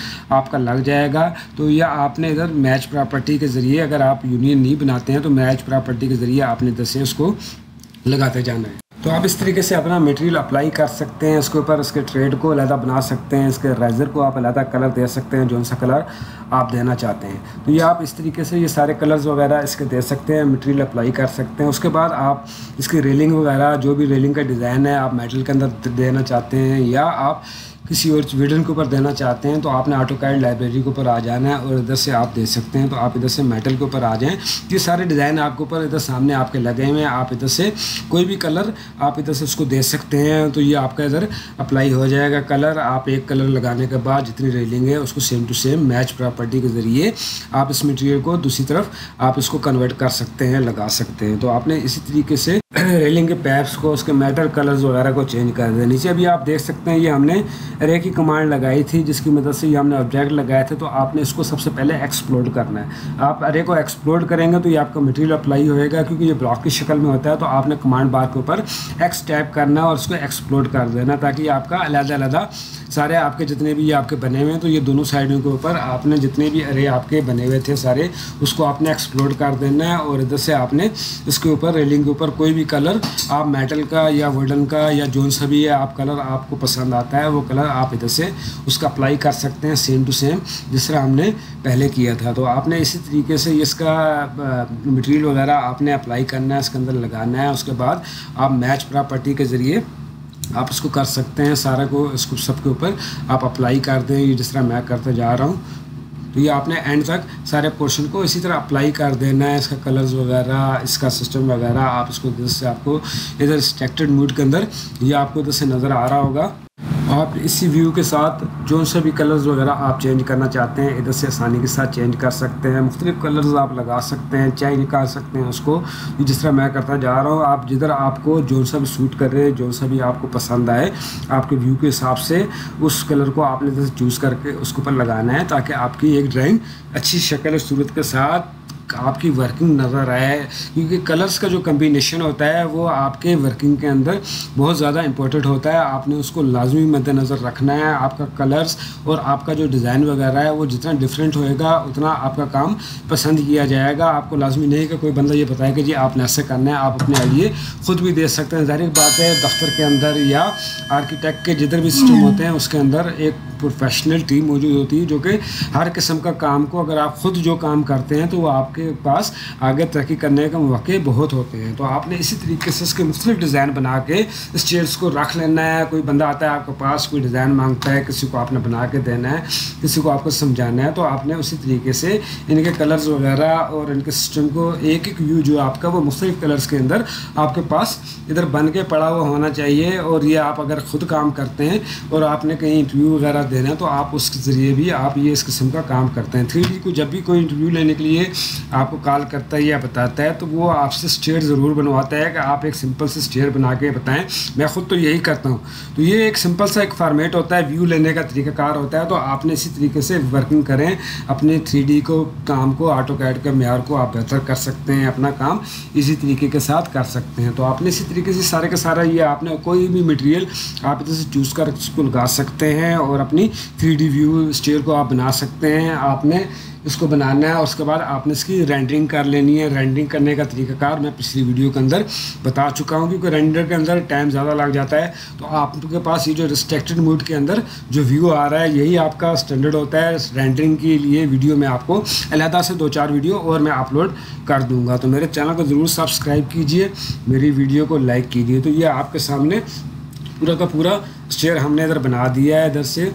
S1: आपका लग जाएगा। तो यह आपने इधर मैच प्रॉपर्टी के ज़रिए, अगर आप यूनियन नहीं बनाते हैं तो मैच प्रॉपर्टी के ज़रिए आपने इधर से उसको लगाते जाना है। तो आप इस तरीके से अपना मटेरियल अप्लाई कर सकते हैं इसके ऊपर, इसके ट्रेड को अलहदा बना सकते हैं, इसके रेजर को आप अलहदा कलर दे सकते हैं जो सा कलर आप देना चाहते हैं। तो ये आप इस तरीके से ये सारे कलर्स वगैरह इसके दे सकते हैं, मटेरियल अप्लाई कर सकते हैं। उसके बाद आप इसकी रेलिंग वगैरह, जो भी रेलिंग का डिज़ाइन है आप मेटल के अंदर देना चाहते हैं या आप किसी और विडन के ऊपर देना चाहते हैं, तो आपने ऑटोकैड लाइब्रेरी के ऊपर आ जाना है और इधर से आप दे सकते हैं। तो आप इधर से मेटल के ऊपर आ जाएं, ये सारे डिज़ाइन आपके ऊपर इधर सामने आपके लगे हुए हैं। आप इधर से कोई भी कलर आप इधर से उसको दे सकते हैं। तो ये आपका इधर अप्लाई हो जाएगा कलर। आप एक कलर लगाने के बाद जितनी रेलिंग है उसको same to same match property के ज़रिए आप इस मटेरियल को दूसरी तरफ आप इसको कन्वर्ट कर सकते हैं, लगा सकते हैं। तो आपने इसी तरीके से रेलिंग के पैप्स को, उसके मेटल कलर्स वगैरह को चेंज कर दें। नीचे भी आप देख सकते हैं ये हमने अरे की कमांड लगाई थी जिसकी मदद से ये हमने ऑब्जेक्ट लगाए थे। तो आपने इसको सबसे पहले एक्सप्लोड करना है। आप अरे को एक्सप्लोड करेंगे तो ये आपका मटेरियल अप्लाई होएगा, क्योंकि ये ब्लॉक की शक्ल में होता है। तो आपने कमांड बार के ऊपर एक्स टैप करना है और उसको एक्सप्लोड कर देना, ताकि आपका अलग अलग सारे आपके जितने भी ये आपके बने हुए हैं, तो ये दोनों साइडों के ऊपर आपने जितने भी अरे आपके बने हुए थे सारे, उसको आपने एक्सप्लोड कर देना है। और इधर से आपने इसके ऊपर रेलिंग के ऊपर कोई भी कलर आप मेटल का या वुडन का या जोन सा भी है आप कलर आपको पसंद आता है वो कलर आप इधर से उसका अप्लाई कर सकते हैं, सेम टू सेम जिस तरह हमने पहले किया था। तो आपने इसी तरीके से इसका मटेरियल वगैरह आपने अप्लाई करना है, इसके अंदर लगाना है। उसके बाद आप मैच प्रॉपर्टी के ज़रिए आप इसको कर सकते हैं, सारा को इसको सबके ऊपर आप अप्लाई कर दें, ये जिस तरह मैं करते जा रहा हूँ। तो ये आपने एंड तक सारे पोर्शन को इसी तरह अप्लाई कर देना है। इसका कलर्स वगैरह, इसका सिस्टम वगैरह आप इसको इधर से आपको इधर रिस्ट्रिक्टेड मोड के अंदर ये आपको इधर से नज़र आ रहा होगा। आप इसी व्यू के साथ जो से भी कलर्स वगैरह आप चेंज करना चाहते हैं इधर से आसानी के साथ चेंज कर सकते हैं। मुख्तलिफ कलर्स आप लगा सकते हैं, चेंज कर सकते हैं उसको, जिस तरह मैं करता जा रहा हूँ। आप जिधर आपको जो सा भी सूट कर रहे हैं, जो सा भी आपको पसंद आए आपके व्यू के हिसाब से उस कलर को आपने इधर से चूज़ करके उसके ऊपर लगाना है, ताकि आपकी एक ड्राइंग अच्छी शक्ल सूरत के साथ आपकी वर्किंग नज़र आए। क्योंकि कलर्स का जो कम्बिनेशन होता है वो आपके वर्किंग के अंदर बहुत ज़्यादा इंपॉर्टेंट होता है। आपने उसको लाजमी मद्देनज़र रखना है। आपका कलर्स और आपका जो डिज़ाइन वगैरह है वो जितना डिफरेंट होएगा उतना आपका काम पसंद किया जाएगा। आपको लाजमी नहीं कि कोई बंदा ये बताए कि जी आपने ऐसे करना है, आप अपने आइडिए ख़ुद भी दे सकते हैं। ज़ाहिर बात है दफ्तर के अंदर या आर्किटेक्ट के जिधर भी सिस्टम होते हैं उसके अंदर एक प्रोफेशनल टीम मौजूद होती है जो कि हर किस्म का काम को, अगर आप ख़ुद जो काम करते हैं तो वो आपके पास आगे तरक्की करने के मौके बहुत होते हैं। तो आपने इसी तरीके से इसके मुख्तलिफ डिज़ाइन बना के इस चेयर्स को रख लेना है। कोई बंदा आता है आपके पास, कोई डिज़ाइन मांगता है, किसी को आपने बना के देना है, किसी को आपको समझाना है, तो आपने उसी तरीके से इनके कलर्स वगैरह और इनके सिस्टम को एक एक व्यू जो आपका वो मुख्तलिफ कलर्स के अंदर आपके पास इधर बन के पड़ा हुआ होना चाहिए। और ये आप अगर ख़ुद काम करते हैं और आपने कहीं इंटरव्यू वगैरह देना है तो आप उसके ज़रिए भी आप ये इस किस्म का काम करते हैं। थ्री डी को जब भी कोई इंटरव्यू लेने के लिए आपको कॉल करता है या बताता है तो वो आपसे स्टेयर ज़रूर बनवाता है कि आप एक सिंपल से स्टेयर बना के बताएं। मैं ख़ुद तो यही करता हूँ। तो ये एक सिंपल सा एक फॉर्मेट होता है, व्यू लेने का तरीक़ाकार होता है। तो आपने इसी तरीके से वर्किंग करें, अपने थ्री डी को काम को ऑटोकैड के म्यार को आप बेहतर कर सकते हैं, अपना काम इसी तरीके के साथ कर सकते हैं। तो आपने इसी तरीके से सारे का सारा ये आपने कोई भी मटेरियल आप इधर से चूज़ कर इसको लगा सकते हैं और अपनी थ्री डी व्यू स्टेयर को आप बना सकते हैं। आपने इसको बनाना है और उसके बाद आपने इसकी रेंडरिंग कर लेनी है। रेंडरिंग करने का तरीकाकार मैं पिछली वीडियो के अंदर बता चुका हूँ, क्योंकि रेंडर के अंदर टाइम ज़्यादा लग जाता है। तो आपके पास ये जो रिस्ट्रिक्टेड मोड के अंदर जो व्यू आ रहा है यही आपका स्टैंडर्ड होता है। रेंडरिंग के लिए वीडियो में आपको अलहदा से दो चार वीडियो और मैं अपलोड कर दूँगा। तो मेरे चैनल को ज़रूर सब्सक्राइब कीजिए, मेरी वीडियो को लाइक कीजिए। तो ये आपके सामने पूरा का पूरा स्टेयर हमने इधर बना दिया है इधर से।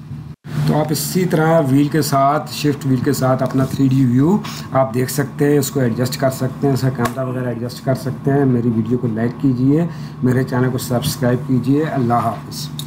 S1: तो आप इसी तरह व्हील के साथ, शिफ्ट व्हील के साथ अपना थ्री डी व्यू आप देख सकते हैं, इसको एडजस्ट कर सकते हैं, इसका कैमरा वगैरह एडजस्ट कर सकते हैं। मेरी वीडियो को लाइक कीजिए, मेरे चैनल को सब्सक्राइब कीजिए। अल्लाह हाफ़िज़।